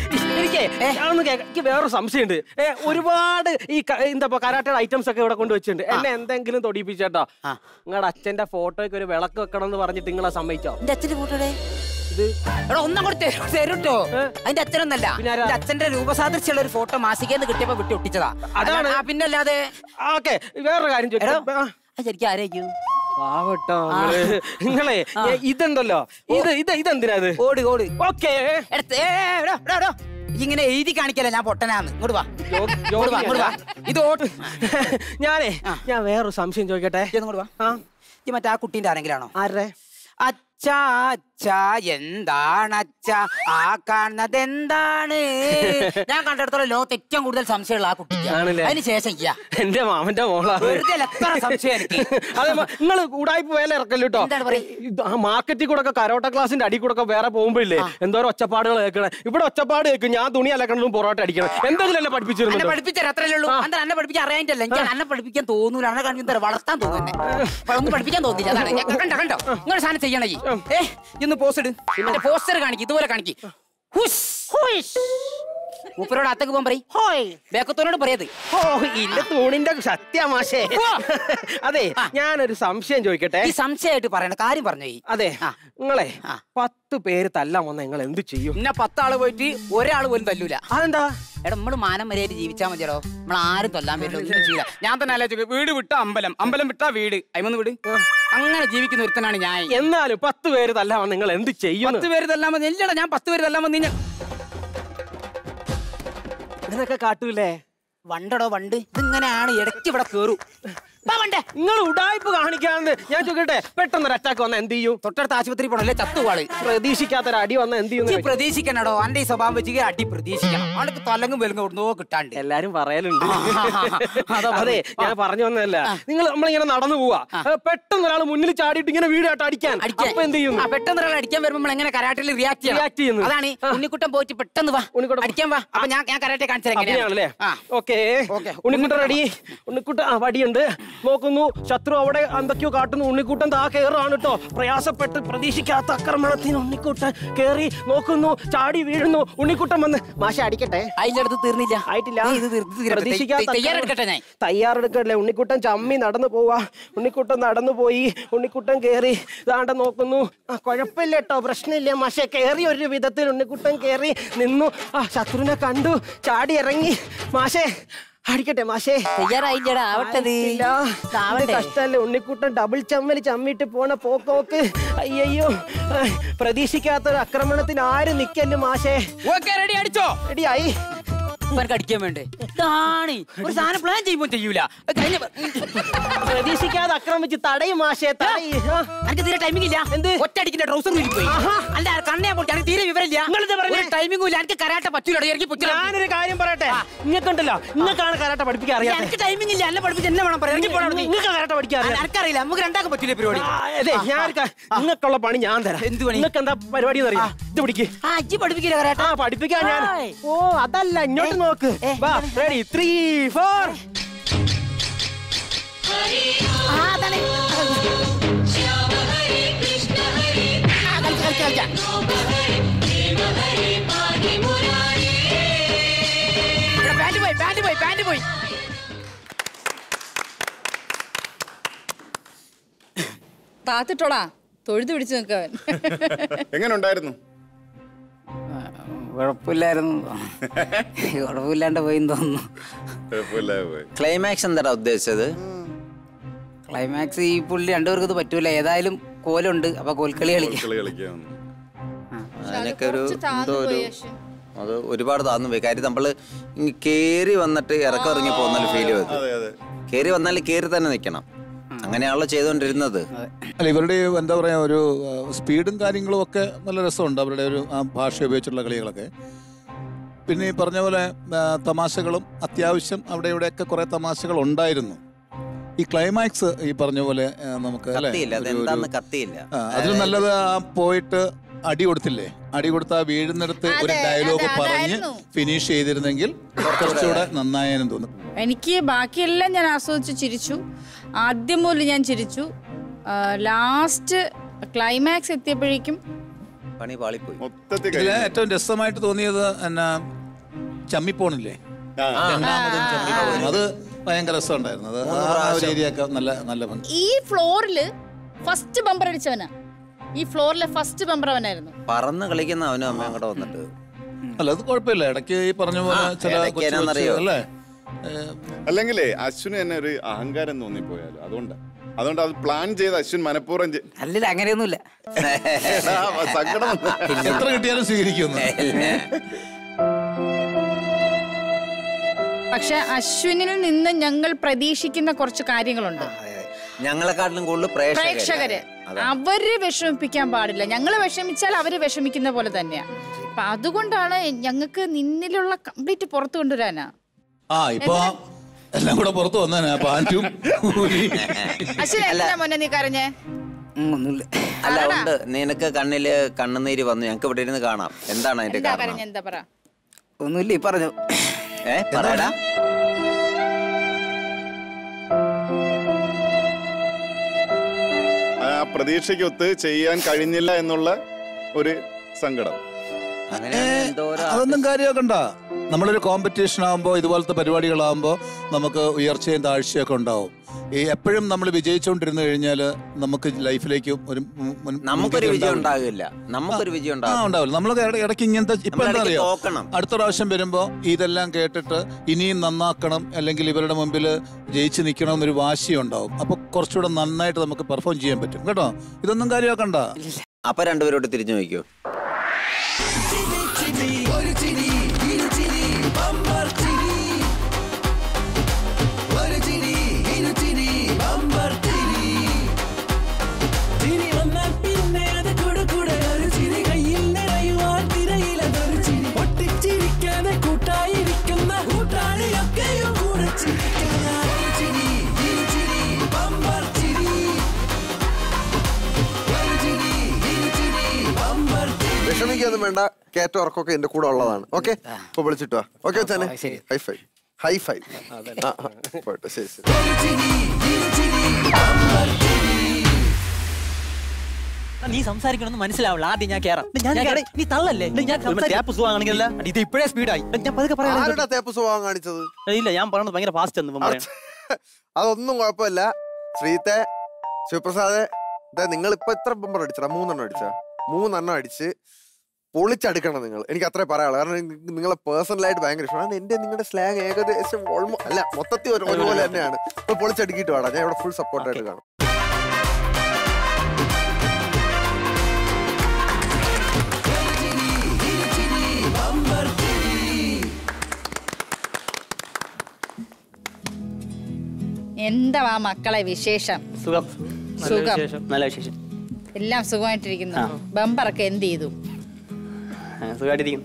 എനിക്ക് വേറൊരു സംശയമുണ്ട്. ഒരുപാട് ഈ എന്താ കരാട്ടയുടെ ഐറ്റംസ് ഒക്കെ ഇവിടെ വെച്ചിട്ടുണ്ട്. എന്നെ എന്തെങ്കിലും തൊടിപ്പിച്ചേട്ടോ? നിങ്ങളുടെ അച്ഛന്റെ ഫോട്ടോയ്ക്ക് ഒരു വിളക്ക് വെക്കണം എന്ന് പറഞ്ഞിട്ട് നിങ്ങളെ സമ്മതിച്ചോ? എന്റെ അച്ഛന്റെ ഫോട്ടോടെ ഒന്നും കൂടെ തരൂട്ടോ. അതിന്റെ അച്ഛനൊന്നല്ല, എന്റെ അച്ഛന്റെ രൂപസാദൃശ്യമുള്ള ഒരു ഫോട്ടോ മാസികന്ന് കിട്ടിയപ്പോ വിട്ടി ഒട്ടിച്ചതാ. അതാണ്. പിന്നല്ലാതെ വേറൊരു കാര്യം ശരിക്കും ആരായിരിക്കും? പാവട്ടോ നിങ്ങളെ. ഇതുണ്ടല്ലോ, ഇതെന്തിനാ? ഓട് ഓട്. ഓക്കേ, ഇങ്ങനെ എഴുതി കാണിക്കല്ലേ ഞാൻ പൊട്ടനാന്ന്. ഇങ്ങോട്ട് വാ. ഇത് ഞാൻ വേറൊരു സംശയം ചോദിക്കട്ടെ? ഇങ്ങോട്ട് വാ. ഈ മറ്റേ ആ കുട്ടീന്റെ ആരെങ്കിലാണോ? ആരുടെ? അച്ഛാ അച്ഛാ എന്താണ് അച്ഛാ ആ കാണുന്നത് എന്താണ്? ഞാൻ കണ്ടെടുത്തോളം ലോകത്ത് ഏറ്റവും കൂടുതൽ സംശയമുള്ള ആ കുട്ടിക്ക്. അതിന് ശേഷം എന്റെ മാമന്റെ മോളാണ്. വെറുതെ എത്ര സംശയം എനിക്ക്. അതെ, നിങ്ങൾ ഉടായ്പ വേല ഇറക്കല്ലോ കേട്ടോ. ആ മാർക്കറ്റിൽ കൂടെ ഒക്കെ കരോട്ട ക്ലാസിന്റെ അടി കൂടെ ഒക്കെ വേറെ പോകുമ്പോഴില്ലേ എന്തോരം ഒച്ചപ്പാടുകൾ കേൾക്കണേ. ഇവിടെ ഒച്ചപ്പാട് കേൾക്കും. ഞാൻ തുണി അലക്കണതും പൊറോട്ട അടിക്കണം. എന്തെങ്കിലും എന്നെ പഠിപ്പിച്ചിരുന്നു. പഠിപ്പിച്ചാൽ അത്രയല്ലേ ഉള്ളൂ. എന്താ എന്നെ പഠിപ്പിക്കാൻ അറിയാനിട്ടല്ല. എനിക്ക് എന്നെ പഠിപ്പിക്കാൻ തോന്നൂല. എന്നെ കാണിക്കാൻ വളർത്താൻ തോന്നുന്നേ. ഒന്നും പഠിപ്പിക്കാൻ തോന്നില്ല. അതാണ്. കണ്ടോ കണ്ടോ ഇങ്ങനെ സാധനം ചെയ്യണേ. ഇന്ന് പോസ്റ്റ് ഇട്. എന്റെ പോസ്റ്റർ കാണിക്കും. ഇതുപോലെ കാണിക്കും. മൂപ്പരോട് അത്തേക്ക് പോകാൻ പറയും. ബേക്കത്തോനോട് പറയത്. ഇല്ല തൂണിന്റെ സത്യമാശേ. അതെ, ഞാനൊരു സംശയം ചോദിക്കട്ടെ? ഈ സംശയമായിട്ട് പറയണ കാര്യം പറഞ്ഞു. അതെ, നിങ്ങളെ 10 പേര് തല്ലാൻ വന്ന നിങ്ങൾ എന്ത് ചെയ്യും? പിന്നെ 10 ആള് പോയിട്ട് ഒരാൾ പോലും തല്ലൂല. അതെന്താ? എടാ നമ്മള് മാനം വരെയായിട്ട് ജീവിച്ചാൽ മതിയടോ. നമ്മൾ ആരും തല്ലാൻ പറ്റില്ല. ഒന്നും ചെയ്യില്ല. ഞാൻ തന്നെ ആലോചിച്ചു. വീട് വിട്ട അമ്പലം, അമ്പലം വിട്ട വീട്, അയിമന്ന് വീട്, അങ്ങനെ ജീവിക്കുന്ന ഒരുത്തനാണ് ഞാൻ. എന്നാലും 10 പേര് തല്ലാൻ വന്ന നിങ്ങൾ എന്ത് ചെയ്യും? 10 പേര് തല്ലാൻ വന്ന ഇല്ലടാ. ഞാൻ 10 പേര് തല്ലാൻ വന്നു ഇതിനൊക്കെ കാട്ടൂലേ? വണ്ടടോ വണ്ട്. ഇതിങ്ങനെയാണ്. ഇടയ്ക്ക് ഇവിടെ കേറും. നിങ്ങൾ ഉടായ്പ കാണിക്കാന്ന് ഞാൻ ചോദിക്കട്ടെ? പെട്ടെന്നൊരു അറ്റാക്ക് വന്ന എന്ത് ചെയ്യും? തൊട്ടടുത്ത് ആശുപത്രി പോണല്ലേ? ചത്തുവാള്. പ്രതീക്ഷിക്കാത്തൊരു അടി വന്ന എന്ത് ചെയ്യും? പ്രതീക്ഷിക്കണോ? അന്റെ ഈ സ്വഭാവം വെച്ച് അടി പ്രതീക്ഷിക്കണം. അവൾക്ക് തലങ്ങും വെലുങ്ങും ഇവിടുന്നോ കിട്ടാണ്ട് എല്ലാരും പറയലുണ്ട്. അതെ, ഞാൻ പറഞ്ഞു വന്നതല്ല. നിങ്ങൾ നമ്മളിങ്ങനെ നടന്നു പോവാ, പെട്ടെന്ന് ഒരാൾ മുന്നിൽ ചാടിയിട്ട് ഇങ്ങനെ വീടായിട്ട് അടിക്കാൻ എന്ത് ചെയ്യും? പെട്ടെന്ന് ഒരാൾ അടിക്കാൻ വരുമ്പോൾ നമ്മൾ എങ്ങനെ കരാട്ടിൽ റിയാക്ട് ചെയ്യുന്നു? അതാണ്. ഉണ്ണിക്കുട്ടൻ പോയിട്ട് പെട്ടെന്ന് വാ അടിക്കാൻ വാ. അപ്പൊ ഞാൻ കരാട്ടെ കാണിച്ചു. Okay, Unnikuttan ready. ഉണ്ണിക്കുട്ടൻ വടിയുണ്ട്. നോക്കുന്നു ശത്രു അവിടെ എന്തൊക്കെയോ കാട്ടുന്നു. ഉണ്ണിക്കുട്ടൻ താ കയറാണ് കേട്ടോ. പ്രയാസപ്പെട്ട് പ്രതീക്ഷിക്കാത്ത ആക്രമണത്തിന് ഉണ്ണിക്കുട്ടൻ കയറി നോക്കുന്നു, ചാടി വീഴുന്നു. ഉണ്ണിക്കുട്ടൻ വന്ന് മാഷ അടിക്കട്ടെ. അതിന്റെ അടുത്ത് തീർന്നില്ല, ആയിട്ടില്ല. പ്രതീക്ഷിക്കാത്ത തയ്യാറെടുക്കട്ടെ. ഉണ്ണിക്കുട്ടൻ ചമ്മി നടന്നു പോവാ. ഉണ്ണിക്കുട്ടൻ നടന്നു പോയി. ഉണ്ണിക്കുട്ടൻ കയറി ദാണ്ട നോക്കുന്നു. കുഴപ്പമില്ല കേട്ടോ, പ്രശ്നമില്ല മാഷെ. കയറി ഒരു വിധത്തിൽ ഉണ്ണിക്കുട്ടൻ കയറി നിന്നു. ശത്രുവിനെ കണ്ടു, ചാടി ഇറങ്ങി. മാഷെ അടിക്കട്ടെ മാഷേ. തയ്യാറായില്ലടാ, കഷ്ടല്ലേ ഉണ്ണിക്കുട്ടൻ ഡബിൾ ചമ്മല് ചമ്മിട്ട് പോണ പോക്കോക്ക്. അയ്യോ, പ്രതീക്ഷിക്കാത്തൊരു ആക്രമണത്തിന് ആരും നിക്കല്ലേ മാഷേ. റെഡി, അടിച്ചോ. റെഡിയായി. അടിക്കാൻ വേണ്ടേ ഒരു സാധനം പ്ലാൻ ചെയ്യുമ്പോ ചെയ്യൂല. പ്രതീക്ഷിക്കാതെ ആക്രമിച്ച് തടയും മാഷേ, എനിക്ക് തീരെ ടൈമിംഗ് ഇല്ല. എന്ത് ഒറ്റടിക്കുന്ന ട്രൗസർ പോയി. അല്ല കണ്ണേ പൊട്ടി, എനിക്ക് തീരെ വിവരമില്ല. ടൈമിംഗും ഇല്ല. എനിക്ക് കരാട്ട പറ്റൂല. ഞാനൊരു കാര്യം പറയട്ടെ, നിങ്ങൾക്കുണ്ടല്ലോ, നിങ്ങൾക്കാണ് കരാട്ട പഠിപ്പിക്കാൻ അറിയാം. എനിക്ക് ടൈമിംഗ് ഇല്ല. എന്നെ പഠിപ്പിച്ച് എന്നെ വേണം പറയാം. നിങ്ങൾക്ക് കരാട്ട പഠിക്കാൻ അറിയാം. എനിക്കറിയില്ല. നമുക്ക് രണ്ടാക്കും പറ്റൂല പരിപാടി. അതെ, ഞാൻ നിങ്ങൾക്കുള്ള പണി ഞാൻ തരാം. എന്ത് പണി? നിങ്ങൾക്ക് എന്താ പരിപാടി എന്ന് അറിയാം. ഇത് പിടിക്ക്. അജ്ജി പഠിപ്പിക്കില്ല കരാട്ട. പഠിപ്പിക്കാൻ ഞാൻ. ഓ അതല്ല, ഇങ്ങോട്ട് നോക്ക്. റെഡി 3 4. പോയി. താത്തിട്ടോടാ, തൊഴുതു പിടിച്ചു നിൽക്കവൻ. എങ്ങനെ ഉണ്ടായിരുന്നു? കുഴപ്പമില്ലായിരുന്നു. കുഴപ്പമില്ലാണ്ട് പോയി തോന്നുന്നു. ക്ലൈമാക്സ് എന്താ ഉദ്ദേശിച്ചത്? ക്ലൈമാക്സ് ഈ പുള്ളി രണ്ടുപേർക്കും ഇത് പറ്റൂല. ഏതായാലും കോലുണ്ട്, അപ്പൊ കോൽക്കളി കളിക്കാം. അതിനൊക്കെ ഒരു എന്തോ ഒരു അത് ഒരുപാട് താന്നു പോയി. കാര്യം നമ്മള് കേറി വന്നിട്ട് ഇറങ്ങി പോകുന്ന ഫീല് വരും. കേറി വന്നാൽ കേറി തന്നെ നിക്കണം. അങ്ങനെയാണല്ലോ ചെയ്തുകൊണ്ടിരുന്നത്. അല്ല, ഇവരുടെ എന്താ പറയാ, ഒരു സ്പീഡും കാര്യങ്ങളും ഒക്കെ നല്ല രസമുണ്ട്. അവരുടെ ഒരു ഭാഷ ഉപയോഗിച്ചുള്ള കളികളൊക്കെ. പിന്നെ ഈ പറഞ്ഞ പോലെ തമാശകളും അത്യാവശ്യം അവിടെ ഇവിടെയൊക്കെ കുറെ തമാശകൾ ഉണ്ടായിരുന്നു. ഈ ക്ലൈമാക്സ് ഈ പറഞ്ഞ പോലെ നമുക്ക് അതിൽ നല്ലത് പോയിട്ട് അടി കൊടുത്തില്ലേ, അടി കൊടുത്ത വീഴുന്നിടത്ത് ഒരു ഡയലോഗ് പറഞ്ഞ് ഫിനിഷ് ചെയ്തിരുന്നെങ്കിൽ കുറച്ചുകൂടെ നന്നായെന്ന് തോന്നുന്നു. എനിക്ക് ബാക്കിയെല്ലാം ഞാൻ ആസ്വദിച്ച് ചിരിച്ചു. ആദ്യം മുതൽ ഞാൻ ചിരിച്ചു. ലാസ്റ്റ് ക്ലൈമാക്സ് എത്തിയപ്പോഴേക്കും പണി പാളിപ്പോയി. ഏറ്റവും രസമായിട്ട് തോന്നിയത് എന്നാ, ചമ്മിപ്പോണില്ലേ, അത് ഭയങ്കര രസമുണ്ടായിരുന്നു. അത് ആ ഒരു ഏരിയ നല്ല നല്ല ഭംഗി. ഈ ഫ്ലോറില് ഫസ്റ്റ് ബമ്പർ അടിച്ചവനാ. ഈ ഫ്ലോറിലെ ഫസ്റ്റ് ബമ്പർ അവനായിരുന്നു. പറന്ന് കളിക്കുന്ന അവനും അമ്മയും കൂടെ വന്നിട്ട്. അല്ല, അത് കുഴപ്പമില്ല. ഇടയ്ക്ക് ഈ പറഞ്ഞ പോലെ ചില അല്ലെങ്കിലേ അശ്വിന് തന്നെ ഒരു അഹങ്കാരം തോന്നിപ്പോയാലോ. അതുകൊണ്ട് അത് പ്ലാൻ ചെയ്ത് അശ്വിൻ മനഃപൂർവ്വം അല്ല, അങ്ങനെയൊന്നുമില്ല. സങ്കടം എത്ര കിട്ടിയാലും സ്വീകരിക്കുന്നു. പക്ഷെ അശ്വിനിൽ നിന്ന് ഞങ്ങൾ പ്രതീക്ഷിക്കുന്ന കുറച്ച് കാര്യങ്ങളുണ്ട്. ഞങ്ങളെക്കാട്ടിലും കൂടുതൽ പ്രേക്ഷകര് അവര് വിഷമിപ്പിക്കാൻ പാടില്ല. ഞങ്ങള് വിഷമിച്ചാൽ അവര് വിഷമിക്കുന്ന പോലെ തന്നെയാ. അപ്പൊ അതുകൊണ്ടാണ് ഞങ്ങൾക്ക് നിന്നിലുള്ള കംപ്ലീറ്റ് പുറത്തു കൊണ്ടുവരാനാ. ഇപ്പൊ എല്ലാം കൂടെ പുറത്തു വന്നാ പാൻറ്റും. മോനെ നീ കരഞ്ഞേ? അല്ല, ഉണ്ട്. നിനക്ക് കണ്ണില് കണ്ണുനീര് വന്നു. ഞങ്ങക്ക് ഇവിടെ ഇരുന്ന് കാണാം. എന്താണ് അതിന്റെ കാരണം? എന്താ പറ? ഒന്നുമില്ല, പറഞ്ഞു. പറയടാ. ആ പ്രതീക്ഷയ്ക്കൊത്ത് ചെയ്യാൻ കഴിഞ്ഞില്ല എന്നുള്ള ഒരു സങ്കടം. അതൊന്നും കാര്യമാക്കണ്ട. നമ്മളൊരു കോമ്പറ്റീഷൻ ആകുമ്പോൾ, ഇതുപോലത്തെ പരിപാടികളാകുമ്പോൾ നമുക്ക് ഉയർച്ചയും താഴ്ചയൊക്കെ ഉണ്ടാവും. ഈ എപ്പോഴും നമ്മൾ വിജയിച്ചുകൊണ്ടിരുന്നു കഴിഞ്ഞാൽ നമുക്ക് ലൈഫിലേക്ക് നമുക്കൊരു വിജയം ഉണ്ടാകില്ല. ഉണ്ടാവില്ല. നമ്മൾ ഇടയ്ക്ക് ഇങ്ങനത്തെ ഇപ്പൊ എന്താ അറിയോ, അടുത്ത പ്രാവശ്യം വരുമ്പോ ഇതെല്ലാം കേട്ടിട്ട് ഇനിയും നന്നാക്കണം, അല്ലെങ്കിൽ ഇവരുടെ മുമ്പിൽ ജയിച്ചു നിൽക്കണം എന്നൊരു വാശി ഉണ്ടാവും. അപ്പൊ കുറച്ചുകൂടെ നന്നായിട്ട് നമുക്ക് പെർഫോം ചെയ്യാൻ പറ്റും കേട്ടോ. ഇതൊന്നും കാര്യമാക്കണ്ട. അപ്പൊ രണ്ടുപേരോട് തിരിഞ്ഞു നോക്കൂ. ഒരു ചിരി ഇരു ചിരി ബമ്പർ ചിരി, ഒരു ചിരി ഇരു ചിരി ബമ്പർ ചിരി. ചിരി വന്നാൽ പിന്നെ അത് കൂടെ ഒരു ചിരി കയ്യിൽ നിറയുവാൻ തിരയിലതൊരു ചിരി. പൊട്ടിച്ചിരിക്കാതെ കൂട്ടായിരിക്കുന്ന കൂട്ടാളിയൊക്കെയും കൂടെ ചിരിക്കുന്ന ഒരു ചിരി ഇരു ചിരി ബമ്പർ ചിരി, ഒരു ചിരി ഇരു ചിരി ബമ്പർ ചിരി. വിഷമിക്കൊന്നും വേണ്ട, കേറ്റ ഉറക്കൊക്കെ എന്റെ കൂടെ ഉള്ളതാണ്. ഓക്കെ, ഇപ്പൊ വിളിച്ചിട്ടോ. Okay, high five. High five. പോട്ടെ, ശരി ശരി. നീ സംസാരിക്കണമെന്ന് മനസ്സിലാവില്ല. ആദ്യം ഞാൻ കേറാം. നീ തള്ളല്ലേ? തേപ്പ് സുഖമാണെങ്കിലല്ല ഇത് ഇപ്പോഴേ സ്പീഡായി. ഞാൻ പതുക്കെ പറയാം. ആരുടെ തേപ്പ് സ്വഭാവം കാണിച്ചത്? ഇല്ല, ഞാൻ പറഞ്ഞത് ഭയങ്കര ഫാസ്റ്റ് എന്ന് പറയാം. അതൊന്നും കുഴപ്പമില്ല. ശ്രീത്തെ, ശിവപ്രസാദ്, നിങ്ങൾ ഇപ്പൊ എത്ര ബമ്പർ അടിച്ചടാ? 3 എണ്ണം അടിച്ച? 3 എണ്ണം അടിച്ച് പൊളിച്ചടുക്കണം നിങ്ങൾ. എനിക്ക് അത്രേ പറയാനുള്ളൂ. കാരണം നിങ്ങളെ പേഴ്സണലായിട്ട് ഭയങ്കര ഇഷ്ടമാണ്. എന്റെ നിങ്ങളുടെ സ്ലാങ് ഏകദേശം അല്ല, മൊത്തത്തിൽ ഒരുപോലെ തന്നെയാണ്. ഇപ്പൊ പൊളിച്ചടുക്കിയിട്ട് വേണം. ഞാൻ ഇവിടെ ഫുൾ സപ്പോർട്ടായിട്ട് കാണും. എന്താ മക്കളെ വിശേഷം? സുഖം. സുഖം. നല്ല വിശേഷം. എല്ലാം സുഖമായിട്ടിരിക്കുന്നു. ബമ്പറൊക്കെ എന്ത് ചെയ്തു? സുഖമായിട്ടിരിക്കുന്നു.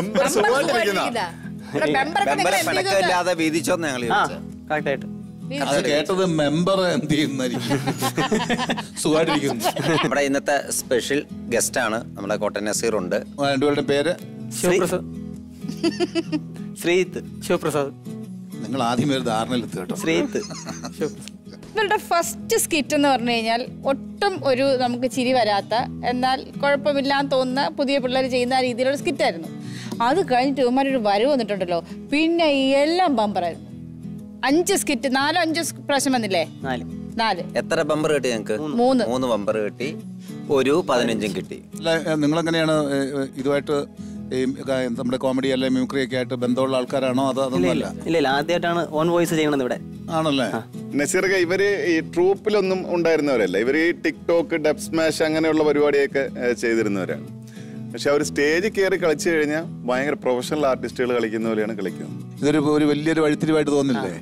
പിണക്കമില്ലാതെ വീതിച്ചോന്ന് ഞങ്ങൾ കറക്റ്റായിട്ട് കേട്ടത് മെമ്പർ എന്ത് ചെയ്യുന്നായിരിക്കും. സുഖമായിട്ടിരിക്കുന്നു. നമ്മുടെ ഇന്നത്തെ സ്പെഷ്യൽ ഗസ്റ്റ് ആണ് നമ്മുടെ കോട്ടൻ നസീർ ഉണ്ട്. രണ്ടുപേരുടെ പേര് ശിവപ്രസാദ്. ശ്രീത്ത് ശിവപ്രസാദ്. നിങ്ങൾ ആദ്യം ഒരു ധാരണയിലെത്തി കേട്ടോ. ശ്രീത്ത്. ഇവരുടെ ഫസ്റ്റ് സ്കിറ്റ് എന്ന് പറഞ്ഞു കഴിഞ്ഞാൽ ഒട്ടും ഒരു നമുക്ക് ചിരി വരാത്ത, എന്നാൽ കുഴപ്പമില്ലാന്ന് തോന്നുന്ന പുതിയ പിള്ളേർ ചെയ്യുന്ന രീതിയിലുള്ള സ്കിറ്റായിരുന്നു. അത് കഴിഞ്ഞിട്ട് ഇവന്മാരൊരു വരവ് വന്നിട്ടുണ്ടല്ലോ, പിന്നെ എല്ലാം ബമ്പറായിരുന്നു. 5 സ്കിറ്റ്, 4-5 പ്രാവശ്യം വന്നില്ലേ? 4. എത്ര ബമ്പർ കിട്ടി ഞങ്ങക്ക്? 3 ബമ്പർ കിട്ടി. ഒരു 15 കിട്ടി. നിങ്ങളെങ്ങനെയാണ് ഇതുമായിട്ട് നമ്മുടെ കോമഡി അല്ലെ മ്യൂക്രി ഒക്കെ ആയിട്ട് ബന്ധമുള്ള ആൾക്കാരാണോ? അതൊന്നുമല്ല. ഇല്ല, ആദ്യമായിട്ടാണ് ഓൺ വോയിസ് ചെയ്യണത് ഇവിടെ. ആണല്ലേ? നസീർക്ക, ഇവര് ഈ ട്രൂപ്പിലൊന്നും ഉണ്ടായിരുന്നവരല്ല. ഇവര് ഈ ടിക്ടോക്ക്, ഡബ് സ്മാഷ് അങ്ങനെയുള്ള പരിപാടിയൊക്കെ ചെയ്തിരുന്നവരാണ്. പക്ഷെ അവർ സ്റ്റേജിൽ കയറി കളിച്ചു കഴിഞ്ഞാൽ ഭയങ്കര പ്രൊഫഷണൽ ആർട്ടിസ്റ്റുകൾ കളിക്കുന്ന പോലെയാണ് കളിക്കുന്നത്. ഇതൊരു വലിയൊരു വഴിത്തിരിവായിട്ട് തോന്നില്ലേ?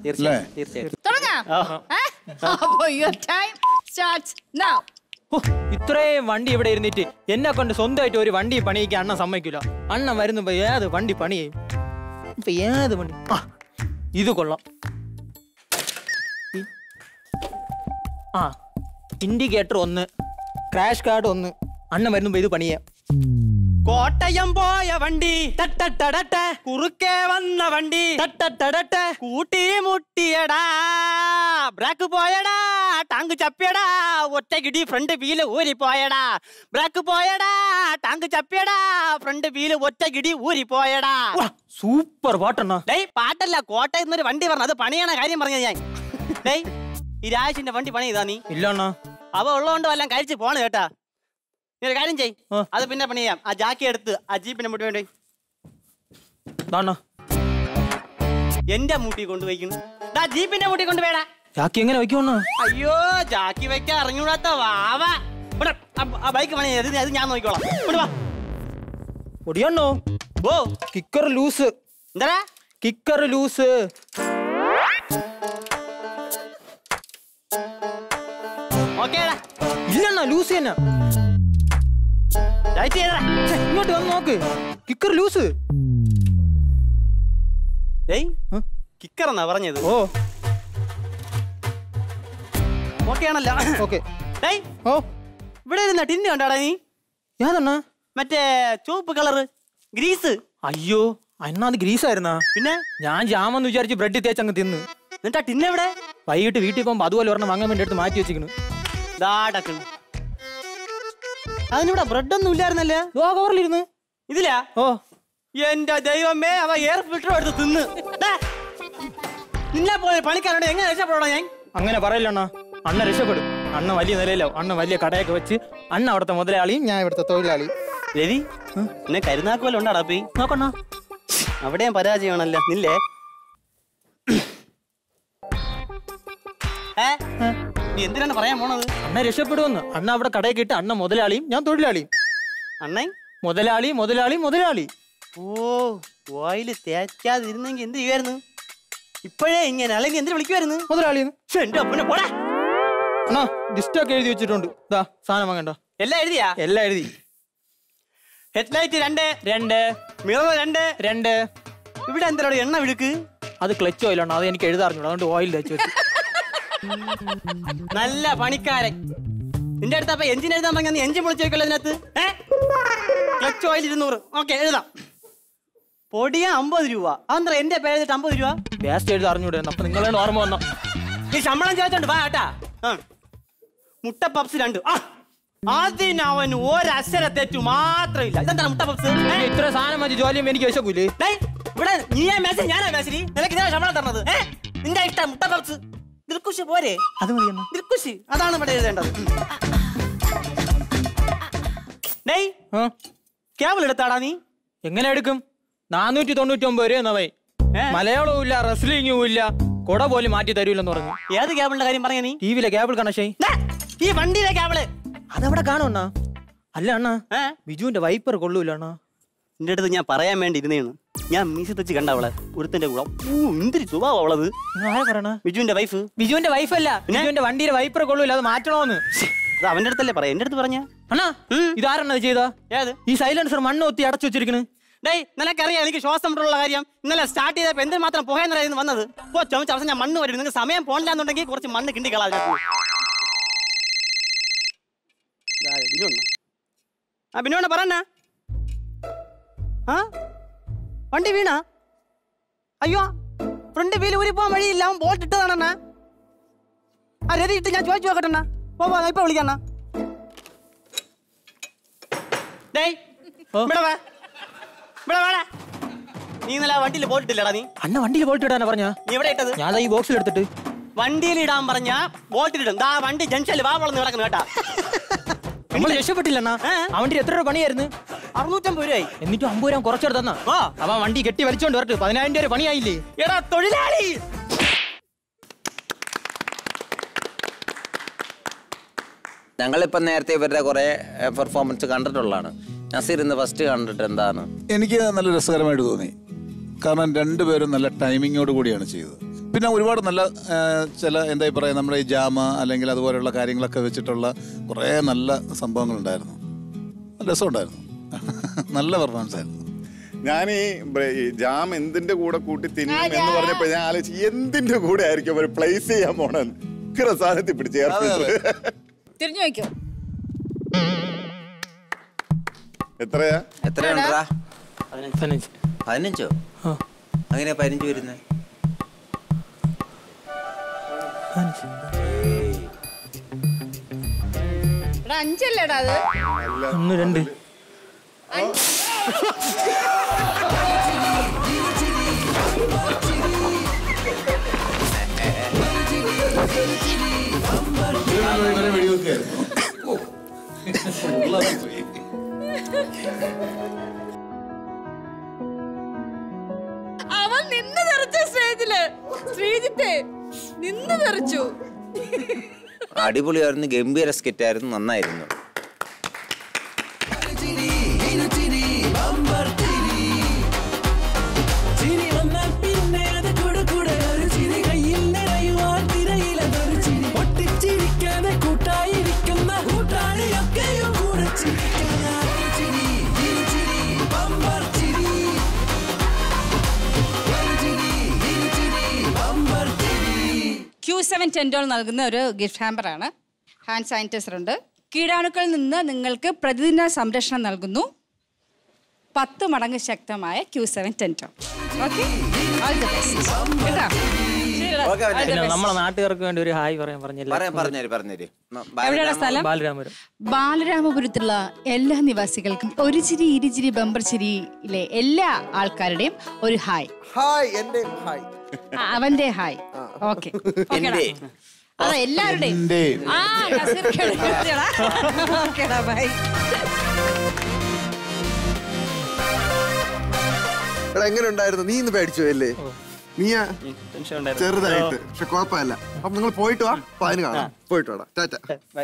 ഇത്രയും വണ്ടി ഇവിടെ ഇരുന്നിട്ട് എന്നെ കൊണ്ട് സ്വന്തമായിട്ട് ഒരു വണ്ടി പണിയിക്കാൻ അണ്ണൻ സമ്മതിക്കില്ല. അണ്ണൻ വരുമ്പോ ഏത് വണ്ടി പണി ചെയ്യും? ഇപ്പൊ ഏത് വണ്ടി? ഇത് കൊള്ളാം. Indicator 1, crash card 1. അണ്ണൻ വരുമ്പോ ഇത് പണിയാം. കോട്ടയം പോയ വണ്ടി തട്ടട്ടടട്ട, കുറുക്കേ വന്ന വണ്ടി തട്ടട്ടടട്ട, കൂട്ടി മുട്ടിയടാ, ബ്രേക്ക് പോയടാ, ടാങ്ക് ചപ്പിയടാ, ഒറ്റക്കിടി ഫ്രണ്ട് വീല് ഊരിപ്പോയടാ, ബ്രേക്ക് പോയടാ, ടാങ്ക് ചപ്പിയടാ, ഫ്രണ്ട് വീല് ഒറ്റക്കിടി ഊരിപ്പോയടാ. സൂപ്പർ പാട്ടെണ്ണ. ഡേയ് പാട്ടല്ല, കോട്ടയം നിന്നൊരു വണ്ടി പറഞ്ഞു. അത് പണിയണ കാര്യം പറഞ്ഞത് ഞാൻ. ഡേയ് ഈ രാജന്റെ വണ്ടി പണി ചെയ്താ നീ? ഇല്ലണ്ണ. അവ ഉള്ളതുകൊണ്ട് വല്ലതും കഴിച്ച് പോണ് കേട്ടാ. നീ ഒരു കാര്യം ചെയ്, അത് പിന്നെ പണി ചെയ്യാം. ആ ജാക്കി എടുത്ത് ആ ജീപ്പിനെ മുട്ടി വേണ്ടേ എന്റെ മൂട്ടി കൊണ്ടുപോയിക്കുന്നു. ജീപ്പിന്റെ മൂട്ടി കൊണ്ടുപോയടാ. ജാക്കി എങ്ങനെ വയ്ക്കണോ? അയ്യോ, ജാക്കി വെക്കാൻ അറിഞ്ഞൂടാത്ത വാവ. ബൈക്ക് പണി അത് ഞാൻ നോക്കിക്കോളാം. ഒടിയണ്ണോ? ഓ, കിക്കർ ലൂസ്. എന്താ കിക്കർ ലൂസ്? ഓക്കേടാ. ഇല്ലണ്ണ, ലൂസ് തന്നെ. ഇങ്ങോട്ട് വന്ന് നോക്ക്. Kicker loose. കിക്കർ എന്നാ പറഞ്ഞത്? ഓ, ഓക്കെ ആണല്ലോ. ഓക്കെ. ഓ, ഇവിടെ ഇരുന്ന ടിന്ന് കണ്ടാടാ നീ? ഏതെണ്ണ? മറ്റേ ചുവപ്പ് കളറ് ഗ്രീസ്. അയ്യോ, എന്നാ അത് ഗ്രീസ് ആയിരുന്നാ? പിന്നെ ഞാൻ ജാമെന്ന് വിചാരിച്ച് ബ്രെഡ് തേച്ചങ്ങ് തിന്ന്. എന്നിട്ടാ ടിന്ന് എവിടെ? വൈകിട്ട് വീട്ടിൽ പോകുമ്പോ അതുപോലെ ഒരെണ്ണം വാങ്ങാൻ വേണ്ടി എടുത്ത് മാറ്റി വെച്ചിരിക്കുന്നു. അതിനിവിടെ ബ്രെഡ് ഒന്നും ഇല്ലായിരുന്നല്ലേ? കവറിലിരുന്ന്. ഇതിലാ? ഓ, എന്റെ ദൈവമേ, അവ എയർ ഫിൽറ്റർ എടുത്ത് തിന്ന്. നിന്നെ പോലെ പണിക്കാരോട് എങ്ങനെ രക്ഷപ്പെടണം ഞാൻ? അങ്ങനെ പറയില്ലണ്ണ, അണ്ണ രക്ഷപ്പെടും. അണ്ണ വലിയ നിലയിലോ, അണ്ണ വലിയ കടയൊക്കെ വെച്ച് അണ്ണ അവിടുത്തെ മുതലാളിയും ഞാൻ ഇവിടുത്തെ തൊഴിലാളിയും. രവി, എന്നെ കരുനാക്കുവല്ലോ ഉണ്ടാടാ പോയി നോക്കണ്ണ. അവിടെയും പരാജയമാണല്ലോ നില്ലേ. നീ എന്തിനാണ് പറയാൻ പോണത്? അണ്ണ രക്ഷപ്പെടുമെന്ന്. അണ്ണ അവിടെ കടയൊക്കെ ഇട്ട് അണ്ണ മുതലാളിയും ഞാൻ തൊഴിലാളിയും. അണ്ണൻ മുതലാളി മുതലാളി മുതലാളി. ഓ, വായില് തേക്കാതിരുന്നെങ്കിൽ എന്ത് ചെയ്യുമായിരുന്നു? ഇപ്പോഴേ ഇങ്ങനെ, അല്ലെങ്കിൽ എന്തിനു വിളിക്കുമായിരുന്നു? മുതലാളിന്ന്. എന്റെ അപ്പനെ പോടാ. അണ്ണാ, ലിസ്റ്റൊക്കെ എഴുതി വെച്ചിട്ടുണ്ട്. ഇതാ സാധനം വാങ്ങണ്ട. എല്ലാം എഴുതിയാ? എല്ലാം എഴുതി. Headlight 2, mirror 2. ഇവിടെ എന്താ എണ്ണ വിഴുക്ക്? അത് ക്ലച്ച് ഓയിലാണ്. അത് എനിക്ക് എഴുതാറിഞ്ഞു, അതുകൊണ്ട് ഓയിൽ തേച്ച് വെച്ചു. നല്ല പണിക്കാരൻ. നിന്റെ അടുത്ത് അപ്പൊ എഞ്ചിൻ എഴുതാൻ പറഞ്ഞാൽ എഞ്ചിൻ പൊളിച്ച് വെക്കല്ലോ ഇതിനകത്ത്. Clutch oil 200. ഓക്കെ, എഴുതാം. പൊടിയ 50 രൂപ. അതെന്താ എന്റെ പേരെഴുതിട്ട് 50 രൂപ? വേസ്റ്റ് എഴുതി അറിഞ്ഞൂടെ? അപ്പൊ നിങ്ങളെ ഓർമ്മ വന്നോ? ഈ ശമ്പളം ചോദിച്ചോണ്ട് വാ കേട്ടാ. മുട്ട പപ്സ് 2. അതിനവൻ ഒരക്ഷര തെറ്റു മാത്രമില്ല. ഇതെന്താ മുട്ട പപ്സ്? ഇത്ര സാധനം മതി ജോലിയും എനിക്ക് വിശക്കൂലേ? ഇവിടെ നീയാ മേശരി ഞാനാ മേശരി. നിനക്ക് ഇതാ ശമ്പളം തരണത്. നിന്റെ ഇഷ്ടം മുട്ട പപ്സ്. ദിൽഖുഷ് പോരെ? അത് മതി. ദിൽഖുഷ് അതാണ് ഇവിടെ എഴുതേണ്ടത്. കേബിൾ എടുത്താടാ നീ? എങ്ങനെ എടുക്കും? 499 രൂപ എന്നാ. മലയാളവും ഇല്ല, റെസ്ലിംഗും ഇല്ല, കൊട പോലും മാറ്റി തരൂലെന്ന് പറഞ്ഞു. ഏത് കേബിളിന്റെ കാര്യം പറഞ്ഞ നീ? ടിവിയിലെ കേബിൾ കണക്ഷൻ. ഈ വണ്ടിയിലെ കേബിള് അതവിടെ കാണുണ്ണ. അല്ല അണ്ണാ, ബിജുവിന്റെ വൈപ്പർ കൊള്ളൂല അണ്ണാ. എന്റെ അടുത്ത് ഞാൻ പറയാൻ വേണ്ടി ഇരുന്നേന്ന്. ഞാൻ മീശ തെച്ച് കണ്ട അവളെ ഒരുത്തന്റെ കൂടെ. എന്തൊരു സ്വഭാവം അവളത്. ആരാ പറയണ? ബിജുവിന്റെ വൈഫ്. ബിജുവിന്റെ വൈഫല്ല, ബിജുവിന്റെ വണ്ടിയുടെ വൈപ്പർ കൊള്ളൂല, അത് മാറ്റണോന്ന്. അത് അവന്റെ അടുത്തല്ലേ പറയാ, എന്റെ അടുത്ത് പറഞ്ഞ. അണ്ണാ ഇതാരെണ്ണ ചെയ്താ? ഏത്? ഈ സൈലൻസർ മണ്ണ് ഒത്തി അടച്ചു വെച്ചിരിക്കണ്. ഡേയ് നിനക്കറിയാം എനിക്ക് ശ്വാസം മുട്ടുള്ള കാര്യം. ഇന്നലെ സ്റ്റാർട്ട് ചെയ്തപ്പോ എന്തിന് മാത്രം പുകയെന്നായിരുന്നു വന്നത്. ഇപ്പൊ ചുമച്ച അവസ്ഥ ഞാൻ മണ്ണ് വരും. നിങ്ങൾക്ക് സമയം പോണില്ലാന്നുണ്ടെങ്കിൽ കുറച്ച് മണ്ണ് കിണ്ടിക്കളാ. ബിനോണ്ണ പറഞ്ഞ വണ്ടി വീണ. അയ്യോ ഫ്രണ്ട് വീല് ഊരി പോകാൻ വഴിയില്ല, അവൻ ബോൾട്ട് ഇട്ടതാണണ്ണ. ആ രതി ഇട്ട് ഞാൻ ചോദിച്ചു നോക്കട്ടെണ്ണ. പോവാ ഇപ്പൊ വിളിക്കണ്ണ. ഡേയ് ഇവിടെ വാ, ഇവിടെ വാടാ. നീ ഇന്നലെ വണ്ടിയിൽ ബോൾട്ട് ഇല്ലടാ. നീ അണ്ണ വണ്ടിയിൽ ബോൾട്ട് ഇടാനാ പറഞ്ഞ? നീ എവിടെ ഇട്ടത്? ഞാൻ ഈ ബോക്സിൽ എടുത്തിട്ട്. വണ്ടിയിൽ ഇടാൻ പറഞ്ഞ ബോൾട്ടിൽ ഇടും. ദാ വണ്ടി ജംഗ്ഷനിൽ വാ വളർന്ന് കിടക്കുന്നു കേട്ടാ. നമ്മൾ രക്ഷപ്പെട്ടില്ലണ്ണ. ആ വണ്ടി എത്ര രൂപ പണിയായിരുന്നു? 650 രൂപയായി. എന്നിട്ടും 50 രൂപ കുറച്ചെടുത്തന്നാ. അവൻ വണ്ടി കെട്ടി വലിച്ചോണ്ട് വരട്ടെ. 10,000 രൂപ പണിയായില്ലേ? എടാ തൊഴിലാളി. ഞങ്ങളിപ്പോ നേരത്തെ ഇവരുടെ കുറെ പെർഫോമൻസ് കണ്ടിട്ടുള്ളതാണ്. നസീർ ഇന്ന് ഫസ്റ്റ് കണ്ടിട്ട് എന്താണ്? എനിക്ക് നല്ല രസകരമായിട്ട് തോന്നി. കാരണം രണ്ടുപേരും നല്ല ടൈമിങ്ങോട് കൂടിയാണ് ചെയ്തത്. പിന്നെ ഒരുപാട് നല്ല ചില എന്താ പറയുക, നമ്മുടെ ഈ ജാമ അല്ലെങ്കിൽ അതുപോലെയുള്ള കാര്യങ്ങളൊക്കെ വെച്ചിട്ടുള്ള കുറേ നല്ല സംഭവങ്ങളുണ്ടായിരുന്നു. രസമുണ്ടായിരുന്നു. നല്ല പെർഫോമൻസ് ആയിരുന്നു. ഞാൻ ഈ ജാം എന്തിന്റെ കൂടെ കൂട്ടി തിന്നും എന്ന് പറഞ്ഞപ്പോ ഞാൻ ആലോചിച്ചു എന്തിന്റെ കൂടെ ആയിരിക്കും അവർ പ്ലേസ് ചെയ്യാൻ പോണെന്ന്. സാധനത്തിൽ പിടിച്ച് തിരിഞ്ഞു വയ്ക്കോ. എത്രയാ? എത്രയാ? 15. അങ്ങനെ 15 വരുന്നേ. 5 അല്ലേടാ അത്? 1 2 അവൻ നിന്ന് തെറിച്ച സ്റ്റേജില്. ശ്രീജിത്തെ നിന്ന് തെറിച്ചു. അടിപൊളിയായിരുന്നു, ഗംഭീര സ്കിറ്റായിരുന്നു, നന്നായിരുന്നു. Q7 ടെൻഡോൾ നൽകുന്ന ഒരു ഗിഫ്റ്റ് ഹാമ്പറാണ്. ഹാൻഡ് സാനിറ്റൈസർ ഉണ്ട്. കീടാണുക്കളിൽ നിന്ന് നിങ്ങൾക്ക് പ്രതിദിന സംരക്ഷണം നൽകുന്നു. 10 മടങ്ങ് ശക്തമായ Q7 Tentrol. Okay, all the best. നമ്മളെ നാട്ടുകാർക്ക് വേണ്ടി ഒരു ഹായ് പറയാൻ പറഞ്ഞില്ല. എവിടെയാണ് സ്ഥലം? ബാലരാമപുരം. ബാലരാമപുരത്തുള്ള എല്ലാ നിവാസികൾക്കും ഒരു ചിരി ഇരുചിരി ബമ്പർ ചിരിയിലെ എല്ലാ ആൾക്കാരുടെയും ഒരു ഹായ്. ഹായ് എന്റെ ഹായ്. അവന്റെ ഹായ്. ഓക്കെ, അതെ എല്ലാവരുടെയും. എങ്ങനെ ഉണ്ടായിരുന്നു? നീ ഇന്ന് പേടിച്ചോ അല്ലേ? നീയാ ചെറുതായിട്ട്, പക്ഷെ കുഴപ്പമില്ല. അപ്പൊ നിങ്ങൾ പോയിട്ട് വാ, അതിന് കാണാം. പോയിട്ട് വാടാ, ടാറ്റ.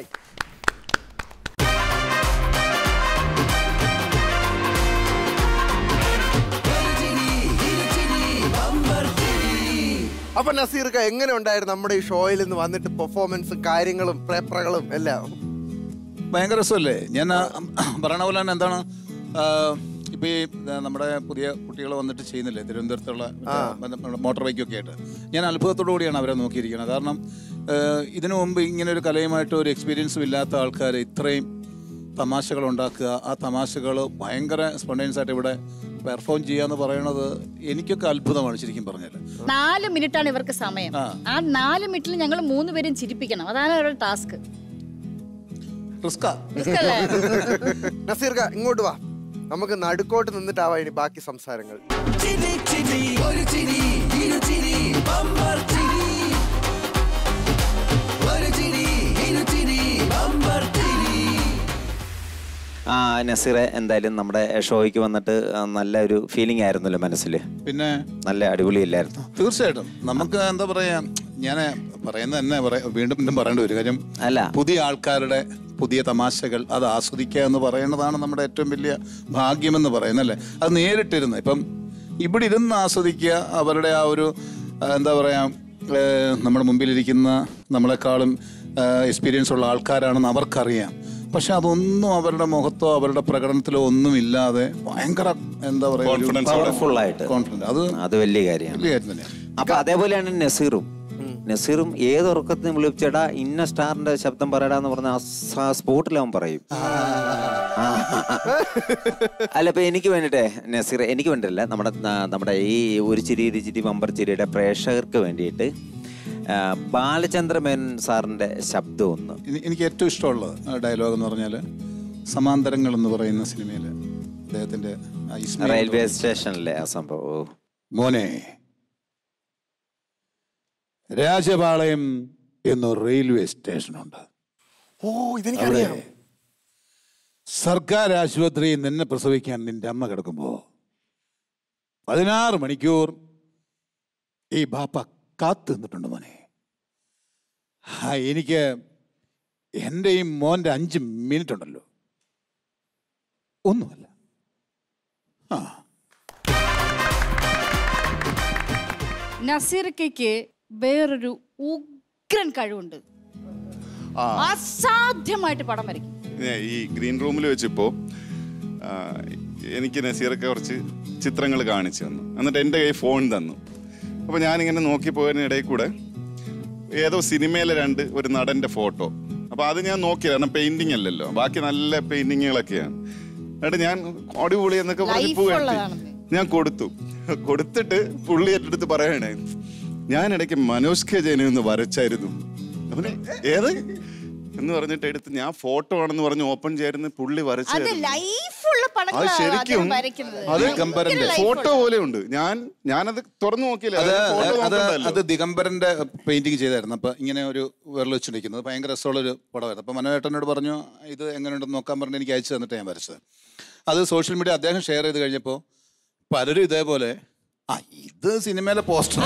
അപ്പൊ നസീർക്ക എങ്ങനെ ഉണ്ടായിരുന്നു നമ്മുടെ ഈ ഷോയിൽ നിന്ന് വന്നിട്ട് പെർഫോമൻസും കാര്യങ്ങളും പേപ്പറുകളും എല്ലാം? ഭയങ്കര രസമല്ലേ? ഞാൻ പറയണ പോലെ തന്നെ എന്താണ്, ഇപ്പൊ ഈ നമ്മുടെ പുതിയ കുട്ടികൾ വന്നിട്ട് ചെയ്യുന്നില്ലേ തിരുവനന്തപുരത്തുള്ള മോട്ടോർ ബൈക്കൊക്കെ ആയിട്ട്, ഞാൻ അത്ഭുതത്തോടു കൂടിയാണ് അവരെ നോക്കിയിരിക്കുന്നത്. കാരണം ഇതിനു മുമ്പ് ഇങ്ങനെ ഒരു കലയുമായിട്ട് ഒരു എക്സ്പീരിയൻസും ഇല്ലാത്ത ആൾക്കാർ ഇത്രയും തമാശകൾ ഉണ്ടാക്കുക, ആ തമാശകൾ ഭയങ്കര സ്പോണ്ടേനിയസ് ആയിട്ട് ഇവിടെ പെർഫോം ചെയ്യാന്ന് പറയുന്നത് എനിക്കൊക്കെ അത്ഭുതമാണ് ശരിക്കും പറഞ്ഞാൽ. 4 മിനിറ്റാണ് ഇവർക്ക് സമയം. ആ 4 മിനിറ്റിൽ ഞങ്ങൾ 3 പേരും ചിരിപ്പിക്കണം. അതാണ് അവരുടെ ടാസ്ക്. നസീർക്ക ഇങ്ങോട്ട് വാ, നമുക്ക് നടുക്കോട്ട് നിന്നിട്ടാവാ ഇനി ബാക്കി സംസാരങ്ങൾ. നസീറെ, എന്തായാലും നമ്മുടെ ഷോയ്ക്ക് വന്നിട്ട് നല്ലൊരു ഫീലിംഗ് ആയിരുന്നല്ലോ മനസ്സിൽ. പിന്നെ നല്ല അടിപൊളിയില്ലായിരുന്നു? തീർച്ചയായിട്ടും. നമുക്ക് എന്താ പറയാ, ഞാൻ പറയുന്നത് തന്നെ വീണ്ടും വീണ്ടും പറയേണ്ട ഒരു കാര്യം അല്ല, പുതിയ ആൾക്കാരുടെ പുതിയ തമാശകൾ അത് ആസ്വദിക്കുക എന്ന് പറയുന്നതാണ് നമ്മുടെ ഏറ്റവും വലിയ ഭാഗ്യമെന്ന് പറയുന്നല്ലേ. അത് നേരിട്ടിരുന്ന് ഇപ്പം ഇവിടെ ഇരുന്ന് ആസ്വദിക്കുക, അവരുടെ ആ ഒരു എന്താ പറയാ, നമ്മുടെ മുമ്പിലിരിക്കുന്ന നമ്മളെക്കാളും എക്സ്പീരിയൻസ് ഉള്ള ആൾക്കാരാണെന്ന് അവർക്കറിയാം. പക്ഷെ അതൊന്നും അവരുടെ മുഖത്തോ അവരുടെ പ്രകടനത്തിലോ ഒന്നും ഇല്ലാതെ ഭയങ്കര എന്താ പറയാ പവർഫുൾ ആയിട്ട് അത് വലിയ കാര്യമാണ്. അപ്പൊ അതേപോലെയാണ് നസീറും ഏത് ഉറക്കത്തിന് വിളിച്ചേടാ ഇന്ന സ്റ്റാറിന്റെ ശബ്ദം പറയടാന്ന് പറഞ്ഞ ആ സ്പോട്ടിൽ അവൻ പറയും. അല്ല, ഇപ്പൊ എനിക്ക് വേണ്ടിട്ടേ നസീർ, എനിക്ക് വേണ്ടിയില്ല, നമ്മുടെ ഈ ഒരു ചിരി ഇരു ചിരി ബമ്പർ ചിരിയുടെ പ്രേക്ഷകർക്ക് വേണ്ടിയിട്ട് ബാലചന്ദ്രമേനോൻ സാറിന്റെ ശബ്ദം ഒന്ന്. എനിക്ക് ഏറ്റവും ഇഷ്ടമുള്ള ഡയലോഗ് എന്ന് പറഞ്ഞാല് സമാന്തരങ്ങൾ എന്ന് പറയുന്ന സിനിമയില് അദ്ദേഹത്തിന്റെ റെയിൽവേ സ്റ്റേഷനിലെ ആ സംഭവം. മോനെ, രാജപാളയം എന്നൊരു റെയിൽവേ സ്റ്റേഷനുണ്ട്. ഇതെനിക്കറിയാം. സർക്കാർ ആശുപത്രിയിൽ നിന്നെ പ്രസവിക്കാൻ നിന്റെ അമ്മ കിടക്കുമ്പോ 16 മണിക്കൂർ ഈ ബാപ്പ കാത്തു നിന്നിട്ടുണ്ട് മോനെ. എനിക്ക് എൻ്റെ ഈ മോൻ്റെ 5 മിനിറ്റ് ഉണ്ടല്ലോ, ഒന്നുമല്ല. നസീർക്കയ്ക്ക് വേറൊരു ഉഗ്രൻ കഴിവുണ്ട്. അസാധ്യമായിട്ട് പടം വരയ്ക്കും. ഈ ഗ്രീൻ റൂമിൽ വെച്ചിപ്പോ എനിക്ക് നസീറൊക്കെ കുറച്ച് ചിത്രങ്ങൾ കാണിച്ചു തന്നു. എന്നിട്ട് എൻ്റെ കയ്യിൽ ഫോൺ തന്നു. അപ്പോൾ ഞാനിങ്ങനെ നോക്കി പോയതിനിടയിൽ കൂടെ ഏതോ സിനിമയിലെ ഒരു നടൻ്റെ ഫോട്ടോ. അപ്പോൾ അത് ഞാൻ നോക്കി, കാരണം പെയിന്റിങ് അല്ലല്ലോ, ബാക്കി നല്ല പെയിന്റിങ്ങുകളൊക്കെയാണ്. എന്നിട്ട് ഞാൻ അടിപൊളി എന്നൊക്കെ പറഞ്ഞ് പോയിട്ട് ഞാൻ കൊടുത്തിട്ട് പുള്ളി എൻ്റെ അടുത്ത് പറയണേ, ഞാൻ ഇടയ്ക്ക് മനോജ് കെ ജയനെ ഒന്ന് വരച്ചായിരുന്നു. അവന് ഏത് എന്ന് പറഞ്ഞിട്ട് എടുത്ത് ഞാൻ ഫോട്ടോ ആണെന്ന് പറഞ്ഞ് ഓപ്പൺ ചെയ്യായിരുന്നു. പുള്ളി വരച്ചത് ശരിക്കും ഫോട്ടോ പോലെ ഉണ്ട്. ഞാനത് തുറന്നു നോക്കിയില്ല. അത് ദിഗംബരന്റെ പെയിന്റിങ് ചെയ്തായിരുന്നു. അപ്പൊ ഇങ്ങനെ ഒരു വിരൽ വെച്ചിരിക്കുന്നത് ഭയങ്കര രസമുള്ളൊരു പടമായിരുന്നു. അപ്പൊ മനോജേട്ടനോട് പറഞ്ഞു ഇത് എങ്ങനെയുണ്ടെന്ന് നോക്കാൻ പറഞ്ഞ് എനിക്ക് അയച്ചു തന്നിട്ട് ഞാൻ വരച്ചത്. അത് സോഷ്യൽ മീഡിയ അദ്ദേഹം ഷെയർ ചെയ്ത് കഴിഞ്ഞപ്പോൾ പലരും ഇതേപോലെ ഇത് സിനിമയിലെ പോസ്റ്റർ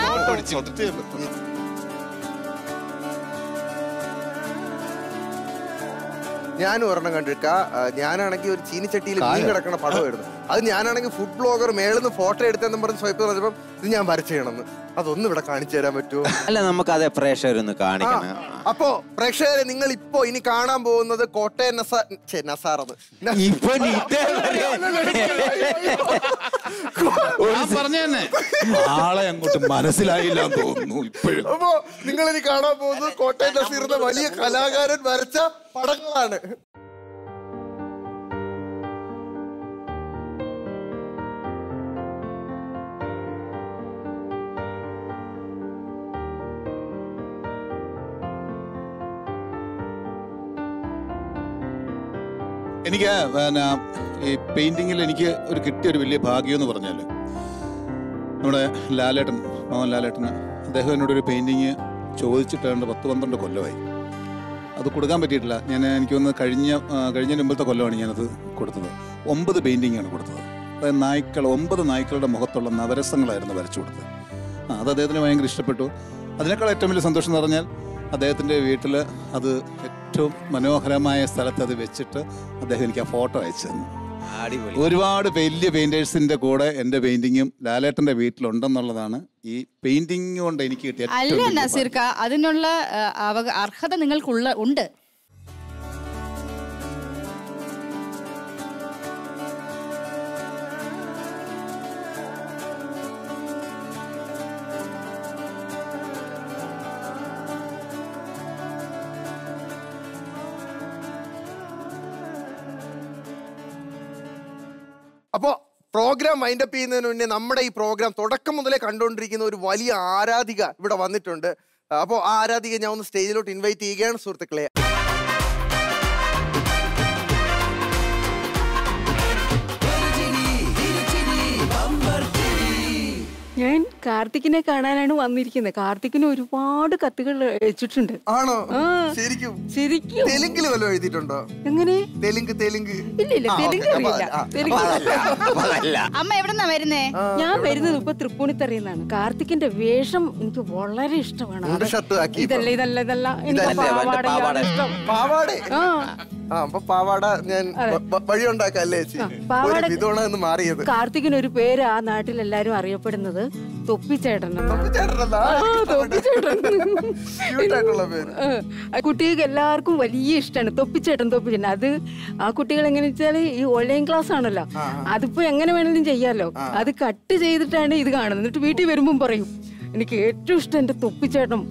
ഞാനും ഒരെണ്ണം കണ്ടിരിക്ക. ഞാനാണെങ്കിൽ ഒരു ചീനിച്ചട്ടിയിൽ മീൻ കിടക്കണ പടമായിരുന്നു. അത് ഞാനാണെങ്കിൽ ഫുഡ് ബ്ലോഗർ മേളിന്ന് ഫോട്ടോ എടുത്തെന്ന് പറഞ്ഞ് സ്വൈപ്പ് പറഞ്ഞപ്പം ഇത് ഞാൻ വരച്ചു ചെയ്യണമെന്ന്. അതൊന്നും ഇവിടെ കാണിച്ചു തരാൻ പറ്റുമോ? അല്ല, നമുക്ക് അതേ പ്രേക്ഷകരൊന്ന് കാണിക്കണം. അപ്പോ പ്രേക്ഷകരെ, നിങ്ങൾ ഇപ്പോ ഇനി കാണാൻ പോകുന്നത് കോട്ടയം നസാറത് ആളെ അങ്ങോട്ട് മനസ്സിലായില്ല തോന്നുന്നു ഇപ്പോഴും. അപ്പോ നിങ്ങൾ ഇനി കാണാൻ പോകുന്നത് കോട്ടയം നസീറിന്റെ വലിയ കലാകാരൻ വരച്ച പടങ്ങളാണ്. എനിക്ക് ഈ പെയിന്റിങ്ങിൽ എനിക്ക് കിട്ടിയൊരു വലിയ ഭാഗ്യം എന്ന് പറഞ്ഞാൽ നമ്മുടെ മോഹൻ ലാലേട്ടന് അദ്ദേഹം എന്നോടൊരു പെയിന്റിങ് ചോദിച്ചിട്ടുണ്ട്. 10-12 കൊല്ലമായി അത് കൊടുക്കാൻ പറ്റിയിട്ടില്ല. എനിക്ക് തോന്നുന്നു കഴിഞ്ഞ മുമ്പത്തെ കൊല്ലമാണ് ഞാനത് കൊടുത്തത്. 9 പെയിന്റിങ്ങാണ് കൊടുത്തത്. അതായത് 9 നായ്ക്കളുടെ മുഖത്തുള്ള നവരസങ്ങളായിരുന്നു വരച്ചു കൊടുത്തത്. അത് അദ്ദേഹത്തിന് ഭയങ്കര ഇഷ്ടപ്പെട്ടു. അതിനേക്കാൾ ഏറ്റവും വലിയ സന്തോഷം എന്ന് പറഞ്ഞാൽ അദ്ദേഹത്തിൻ്റെ വീട്ടിൽ അത് ഏറ്റവും മനോഹരമായ സ്ഥലത്ത് അത് വെച്ചിട്ട് അദ്ദേഹം എനിക്ക് ആ ഫോട്ടോ അയച്ചു തന്നു. ഒരുപാട് വലിയ പെയിന്റേഴ്സിന്റെ കൂടെ എൻ്റെ പെയിന്റിങ്ങും ലാലേട്ടന്റെ വീട്ടിലുണ്ടെന്നുള്ളതാണ് ഈ പെയിന്റിങ് കൊണ്ട് എനിക്ക് കിട്ടിയ. അല്ല നസീർക്ക, അതിനുള്ള അർഹത ഉണ്ട്. അപ്പോൾ പ്രോഗ്രാം വൈൻഡപ്പ് ചെയ്യുന്നതിന് മുന്നേ നമ്മുടെ ഈ പ്രോഗ്രാം തുടക്കം മുതലേ കണ്ടുകൊണ്ടിരിക്കുന്ന ഒരു വലിയ ആരാധിക ഇവിടെ വന്നിട്ടുണ്ട്. അപ്പോൾ ആ ആരാധിക ഞാൻ ഒന്ന് സ്റ്റേജിലോട്ട് ഇൻവൈറ്റ് ചെയ്യുകയാണ് സുഹൃത്തുക്കളെ. ഞാൻ കാർത്തിക്കിനെ കാണാനാണ് വന്നിരിക്കുന്നത്. കാർത്തിക്കിന് ഒരുപാട് കത്തുകൾ അയച്ചിട്ടുണ്ട്. ആണോ? ശരിക്കും? ശരിക്കും. തെലുങ്കിൽ വല്ലതും എഴുതിയിട്ടുണ്ടോ? എങ്ങനെ? തെലുങ്ക് ഇല്ല, അമ്മ എവിടെന്നാ വരുന്നേ? ഞാൻ വരുന്നത് ഇപ്പൊ തൃപ്പൂണിത്തറയുന്നാണ്. കാർത്തിക്കിന്റെ വേഷം എനിക്ക് വളരെ ഇഷ്ടമാണ്. ഇതല്ല എനിക്ക് പാവാട. അപ്പൊ പാവാട ഞാൻ വഴി ഉണ്ടാക്കല്ലേ എന്ന് മാറിയത്. കാർത്തിക്കിന് ഒരു പേര് ആ നാട്ടിൽ എല്ലാരും അറിയപ്പെടുന്നത് തൊപ്പിച്ചേട്ടൻ. കുട്ടികൾക്ക് എല്ലാവർക്കും വലിയ ഇഷ്ടമാണ് തൊപ്പിച്ചേട്ടൻ. അത് ആ കുട്ടികൾ എങ്ങനെ വെച്ചാല് ഈ ഓൺലൈൻ ക്ലാസ് ആണല്ലോ, അതിപ്പോ എങ്ങനെ വേണമെങ്കിലും ചെയ്യാലോ. അത് കട്ട് ചെയ്തിട്ടാണ് ഇത് കാണുന്നത്. എന്നിട്ട് വീട്ടിൽ വരുമ്പം പറയും എനിക്ക് ഏറ്റവും ഇഷ്ടം എന്റെ തൊപ്പിച്ചേട്ടൻ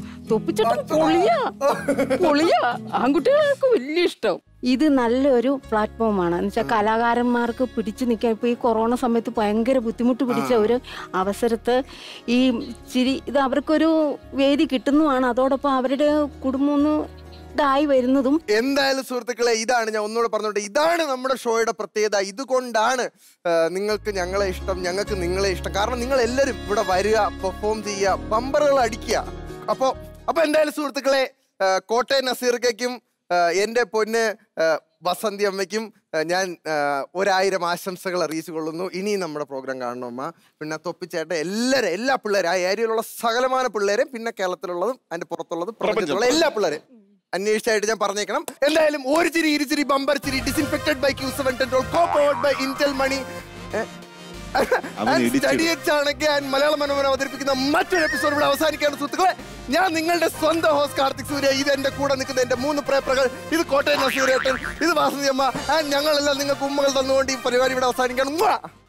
പൊളിയാ. ആൺകുട്ടികൾക്ക് വലിയ ഇഷ്ടം. ഇത് നല്ലൊരു പ്ലാറ്റ്ഫോമാണ്. എന്ന് വെച്ചാൽ കലാകാരന്മാർക്ക് പിടിച്ചു നിൽക്കാൻ ഇപ്പോൾ ഈ കൊറോണ സമയത്ത് ഭയങ്കര ബുദ്ധിമുട്ട് പിടിച്ച ഒരു അവസരത്ത് ഈ ചിരി ഇത് അവർക്കൊരു വേദി കിട്ടുന്നതാണ്. അതോടൊപ്പം അവരുടെ കുടുംബം ഒന്ന് ഇതായി വരുന്നതും. എന്തായാലും സുഹൃത്തുക്കളെ, ഇതാണ് ഞാൻ ഒന്നുകൂടെ പറഞ്ഞോട്ടെ, ഇതാണ് നമ്മുടെ ഷോയുടെ പ്രത്യേകത. ഇതുകൊണ്ടാണ് നിങ്ങൾക്ക് ഞങ്ങളെ ഇഷ്ടം, ഞങ്ങൾക്ക് നിങ്ങളെ ഇഷ്ടം. കാരണം നിങ്ങൾ എല്ലാവരും ഇവിടെ വരിക, പെർഫോം ചെയ്യുക, ബമ്പറുകൾ അടിക്കുക. അപ്പോൾ എന്തായാലും സുഹൃത്തുക്കളെ, കോട്ടയം നസീർക്കും എൻ്റെ പൊന്ന് വസന്തി അമ്മയ്ക്കും ഞാൻ 1000 ആശംസകൾ അറിയിച്ചു കൊള്ളുന്നു. ഇനിയും നമ്മുടെ പ്രോഗ്രാം കാണണമ്മ. പിന്നെ തൊപ്പിച്ചേട്ട എല്ലാ പിള്ളേരും, ആ ഏരിയയിലുള്ള സകലമാന പിള്ളേരും, പിന്നെ കേരളത്തിലുള്ളതും അതിന്റെ പുറത്തുള്ളതും പ്രപഞ്ചത്തിലുള്ള എല്ലാ പിള്ളേരും അന്വേഷിച്ചായിട്ട് ഞാൻ പറഞ്ഞേക്കണം. എന്തായാലും ഒരു ചിരി ഇരു ചിരി ബമ്പർ ചിരി disinfected by Q7 Tentrol, co-powered by Intel Money മലയാള മനോരമ അവതരിപ്പിക്കുന്ന മറ്റൊരു എപ്പിസോഡ് ഇവിടെ അവസാനിക്കുകയാണ് സുഹൃത്തുക്കളെ. ഞാൻ നിങ്ങളുടെ സ്വന്തം ഹോസ്റ്റ് കാർത്തിക് സൂര്യ. ഇത് എന്റെ കൂടെ നിൽക്കുന്ന എന്റെ 3 പ്രേപ്രകൾ. ഇത് കോട്ടയം നസീറേട്ടൻ, ഇത് വാസന്തി അമ്മ. ഞങ്ങളെല്ലാം നിങ്ങൾക്ക് ഉമ്മകൾ തന്നുകൊണ്ട് ഈ പരിപാടി ഇവിടെ അവസാനിക്കണം.